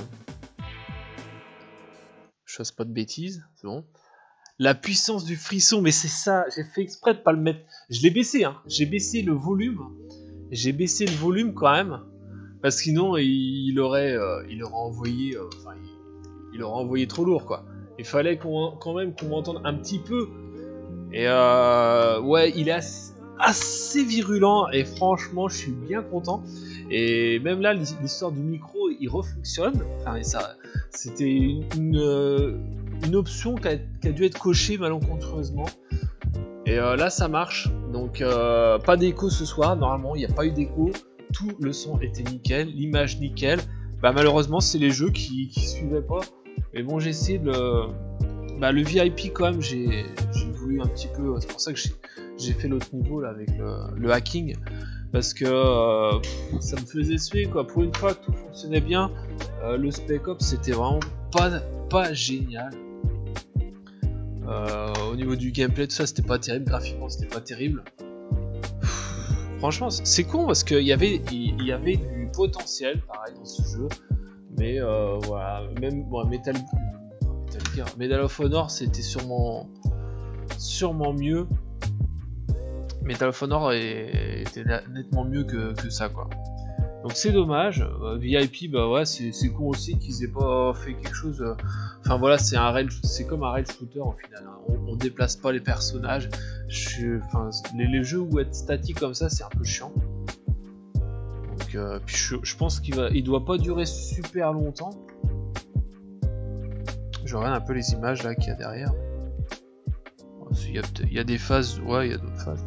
Je fasse pas de bêtises. C'est bon. La puissance du frisson. Mais c'est ça. J'ai fait exprès de pas le mettre. Je l'ai baissé, hein. J'ai baissé le volume. J'ai baissé le volume quand même. Parce que sinon, il, il aurait, euh, il aurait envoyé... Euh, enfin, il, il aurait envoyé trop lourd, quoi. Il fallait qu'on, quand même qu'on m'entende un petit peu. Et euh, ouais, il est assez, assez virulent et franchement, je suis bien content. Et même là, l'histoire du micro, il refonctionne. Enfin, ça, c'était une, une, une option qui a, qui a dû être cochée malencontreusement. Et euh, là, ça marche. Donc, euh, pas d'écho ce soir. Normalement, il n'y a pas eu d'écho. Tout le son était nickel, l'image nickel. Bah, malheureusement, c'est les jeux qui, qui suivaient pas. Mais bon, j'ai essayé de le... Bah, le V I P quand même, j'ai voulu un petit peu, c'est pour ça que j'ai fait l'autre niveau là avec le, le hacking, parce que euh, ça me faisait suer quoi. Pour une fois que tout fonctionnait bien, euh, le Spec Ops c'était vraiment pas, pas génial. Euh, au niveau du gameplay, tout ça c'était pas terrible, graphiquement c'était pas terrible. Franchement, c'est con parce qu'il y avait, il y avait du potentiel pareil dans ce jeu, mais euh, voilà, même bon, Metal. Medal of Honor c'était sûrement sûrement mieux. Medal of Honor est, était nettement mieux que, que ça quoi. Donc c'est dommage. euh, V I P bah ouais c'est con aussi qu'ils aient pas fait quelque chose. Euh, enfin voilà, c'est un rail, c'est comme un rail shooter au final. Hein. On, on déplace pas les personnages. Je, enfin les, les jeux où être statique comme ça c'est un peu chiant. Donc euh, puis je, je pense qu'il va, il doit pas durer super longtemps. Je regarde un peu les images là qu'il y a derrière. Il y a, il y a des phases, ouais, il y a d'autres phases.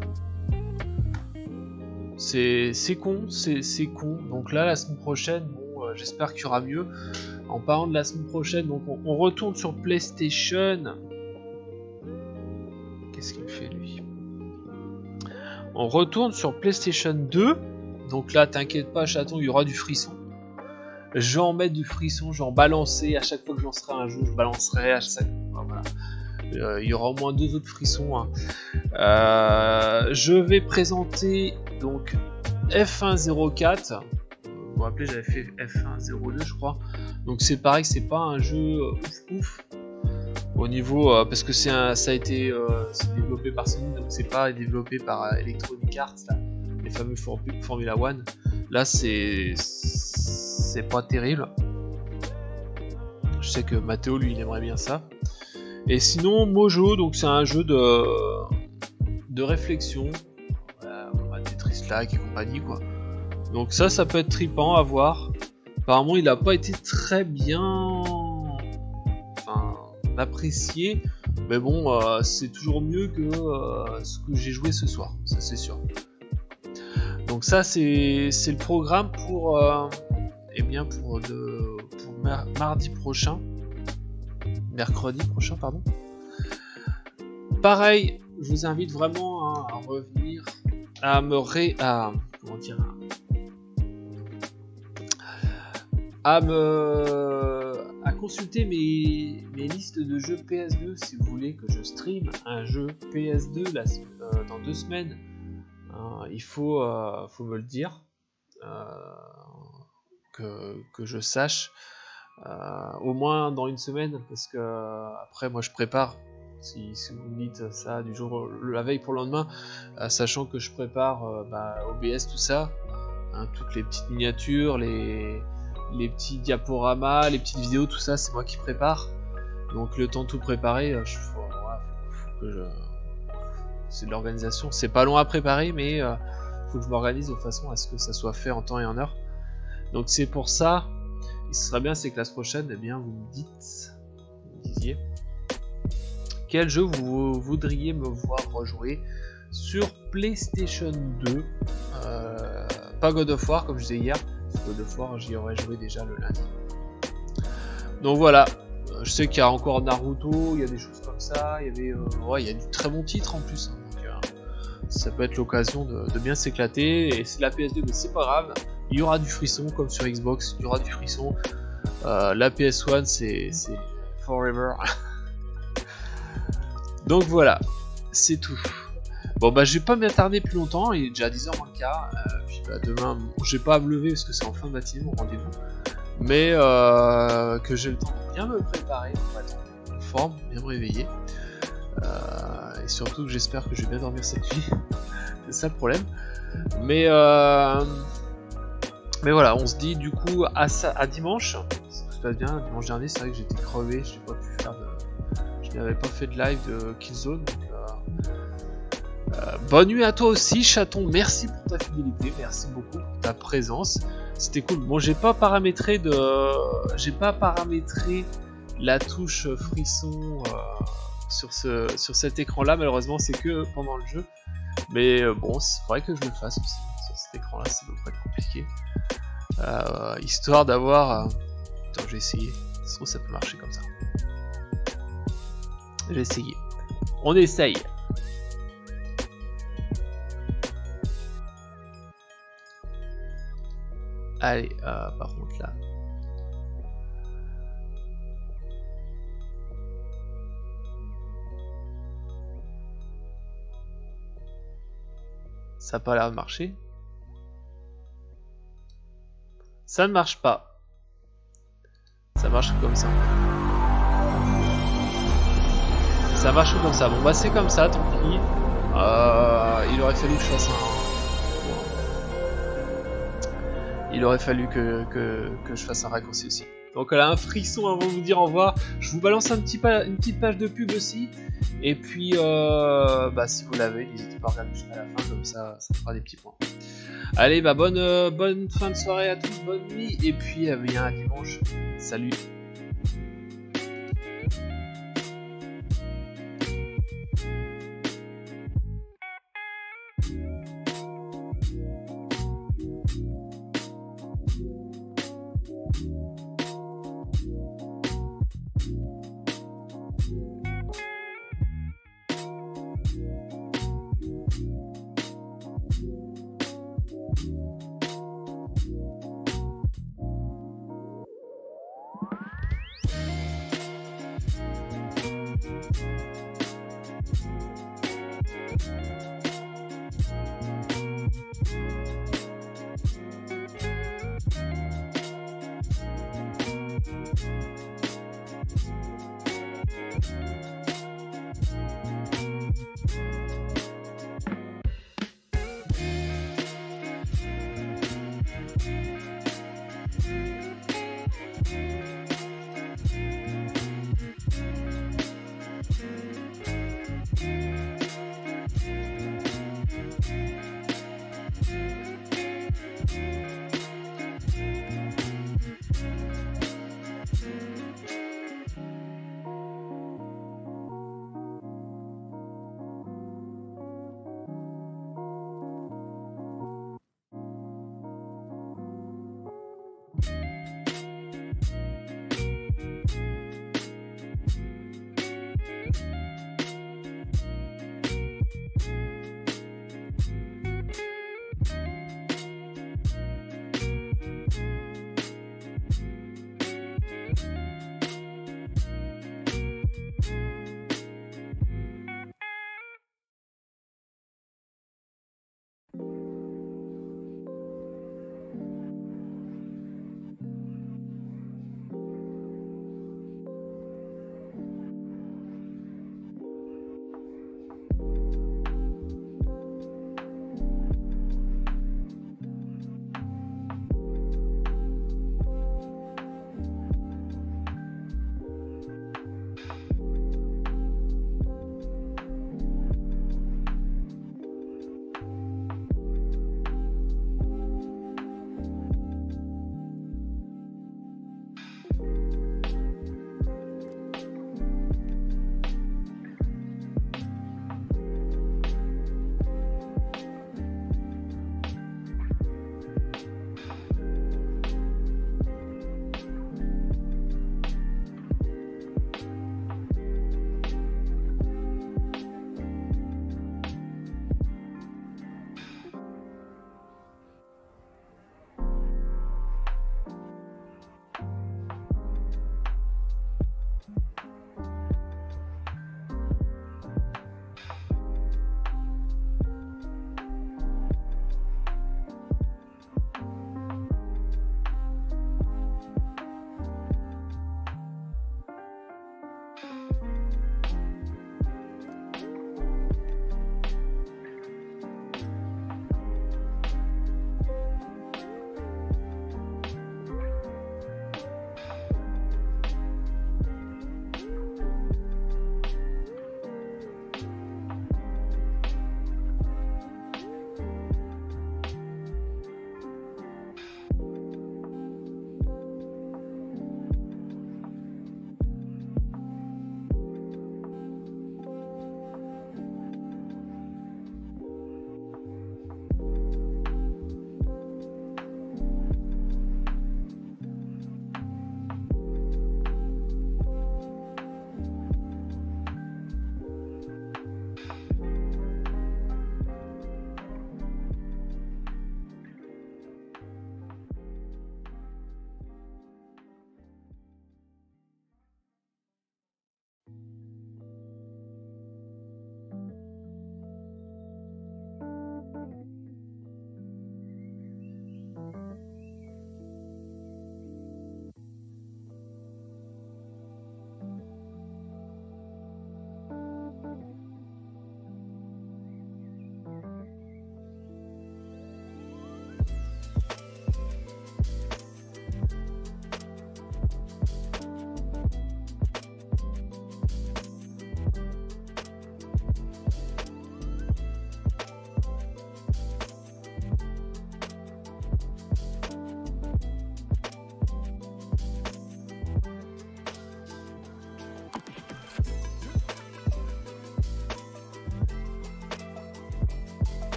C'est con, c'est con. Donc là, la semaine prochaine, bon, euh, j'espère qu'il y aura mieux. En parlant de la semaine prochaine, donc on, on retourne sur PlayStation. Qu'est-ce qu'il fait lui? On retourne sur PlayStation deux. Donc là, t'inquiète pas, chaton, il y aura du frisson. Je vais en mettre du frisson, je vais en balancer. À chaque fois que je lancerai un jeu, je balancerai. À chaque... Voilà. Euh, il y aura au moins deux autres frissons. Hein. Euh, je vais présenter donc F un zéro quatre. Vous vous rappelez, j'avais fait F un zéro deux, je crois. Donc c'est pareil, c'est pas un jeu ouf ouf au niveau euh, parce que c'est un, ça a été euh, développé par Sony, donc c'est pas développé par euh, Electronic Arts, là, les fameux Formula One. Là, c'est c'est pas terrible. Je sais que Mathéo, lui, il aimerait bien ça. Et sinon, Mojo, donc c'est un jeu de, de réflexion. Voilà, on a Tetris-like et compagnie, quoi. Donc ça, ça peut être trippant à voir. Apparemment, il n'a pas été très bien enfin, apprécié. Mais bon, euh, c'est toujours mieux que euh, ce que j'ai joué ce soir, ça c'est sûr. Donc ça, c'est le programme pour, euh, eh bien pour, de, pour mar mardi prochain. Mercredi prochain, pardon. Pareil, je vous invite vraiment hein, à revenir, à me ré... à... comment dire... à me... à consulter mes, mes listes de jeux P S deux si vous voulez que je stream un jeu P S deux là, euh, dans deux semaines. Euh, il faut, euh, faut me le dire, euh, que, que je sache. Euh, au moins dans une semaine, parce que euh, après moi je prépare, si, si vous me dites ça du jour la veille pour le lendemain, euh, sachant que je prépare euh, bah, O B S tout ça, hein, toutes les petites miniatures, les, les petits diaporamas, les petites vidéos, tout ça c'est moi qui prépare, donc le temps de tout préparer, euh, je, faut, ouais, faut, faut que je... c'est de l'organisation, c'est pas long à préparer mais euh, faut que je m'organise de façon à ce que ça soit fait en temps et en heure, donc c'est pour ça. Ce serait bien, c'est que la semaine prochaine, eh bien, vous me dites, vous me disiez, quel jeu vous voudriez me voir rejouer sur PlayStation deux. Euh, pas God of War, comme je disais hier. God of War, j'y aurais joué déjà le lundi. Donc voilà, je sais qu'il y a encore Naruto, il y a des choses comme ça. Il y avait, euh, ouais, il y a du très bon titre en plus. Hein, donc, euh, ça peut être l'occasion de, de bien s'éclater. Et c'est la P S deux, mais c'est pas grave. Il y aura du frisson comme sur Xbox, il y aura du frisson. Euh, la P S un c'est forever. Donc voilà, c'est tout. Bon bah je vais pas m'attarder plus longtemps, il est déjà dix heures moins le quart. Euh, puis bah demain, bon, j'ai pas à me lever parce que c'est en fin de matinée mon rendez-vous. Mais euh, que j'ai le temps de bien me préparer pour être en forme, bien me réveiller. Euh, et surtout que j'espère que je vais bien dormir cette nuit. C'est ça le problème. Mais euh, Mais voilà, on se dit du coup à, ça, à dimanche, si tout se passe bien. Dimanche dernier, c'est vrai que j'étais crevé, je n'ai pas pu faire de, je n'avais pas fait de live de Killzone. Donc, euh, euh, bonne nuit à toi aussi, chaton. Merci pour ta fidélité, merci beaucoup pour ta présence. C'était cool. Bon, j'ai pas paramétré de, j'ai pas paramétré la touche frisson euh, sur ce, sur cet écran-là. Malheureusement, c'est que pendant le jeu. Mais euh, bon, c'est vrai que je le fasse aussi sur cet écran-là. Ça doit pas être compliqué. Euh, histoire d'avoir... Euh... Attends, je vais essayer. Ça se trouve, ça peut marcher comme ça. Je vais essayer. On essaye. Allez, euh, par contre là... Ça n'a pas l'air de marcher. Ça ne marche pas. Ça marche comme ça. Ça marche comme ça. Bon bah c'est comme ça, tant pis. Euh, il aurait fallu que je fasse un... Il aurait fallu que, que, que je fasse un raccourci aussi. Donc là, un frisson avant de vous dire au revoir. Je vous balance un petit pa une petite page de pub aussi. Et puis, euh, bah, si vous l'avez, n'hésitez pas à regarder jusqu'à la fin, comme ça, ça fera des petits points. Allez, bah, bonne, euh, bonne fin de soirée à tous, bonne nuit. Et puis, à bien à dimanche. Salut.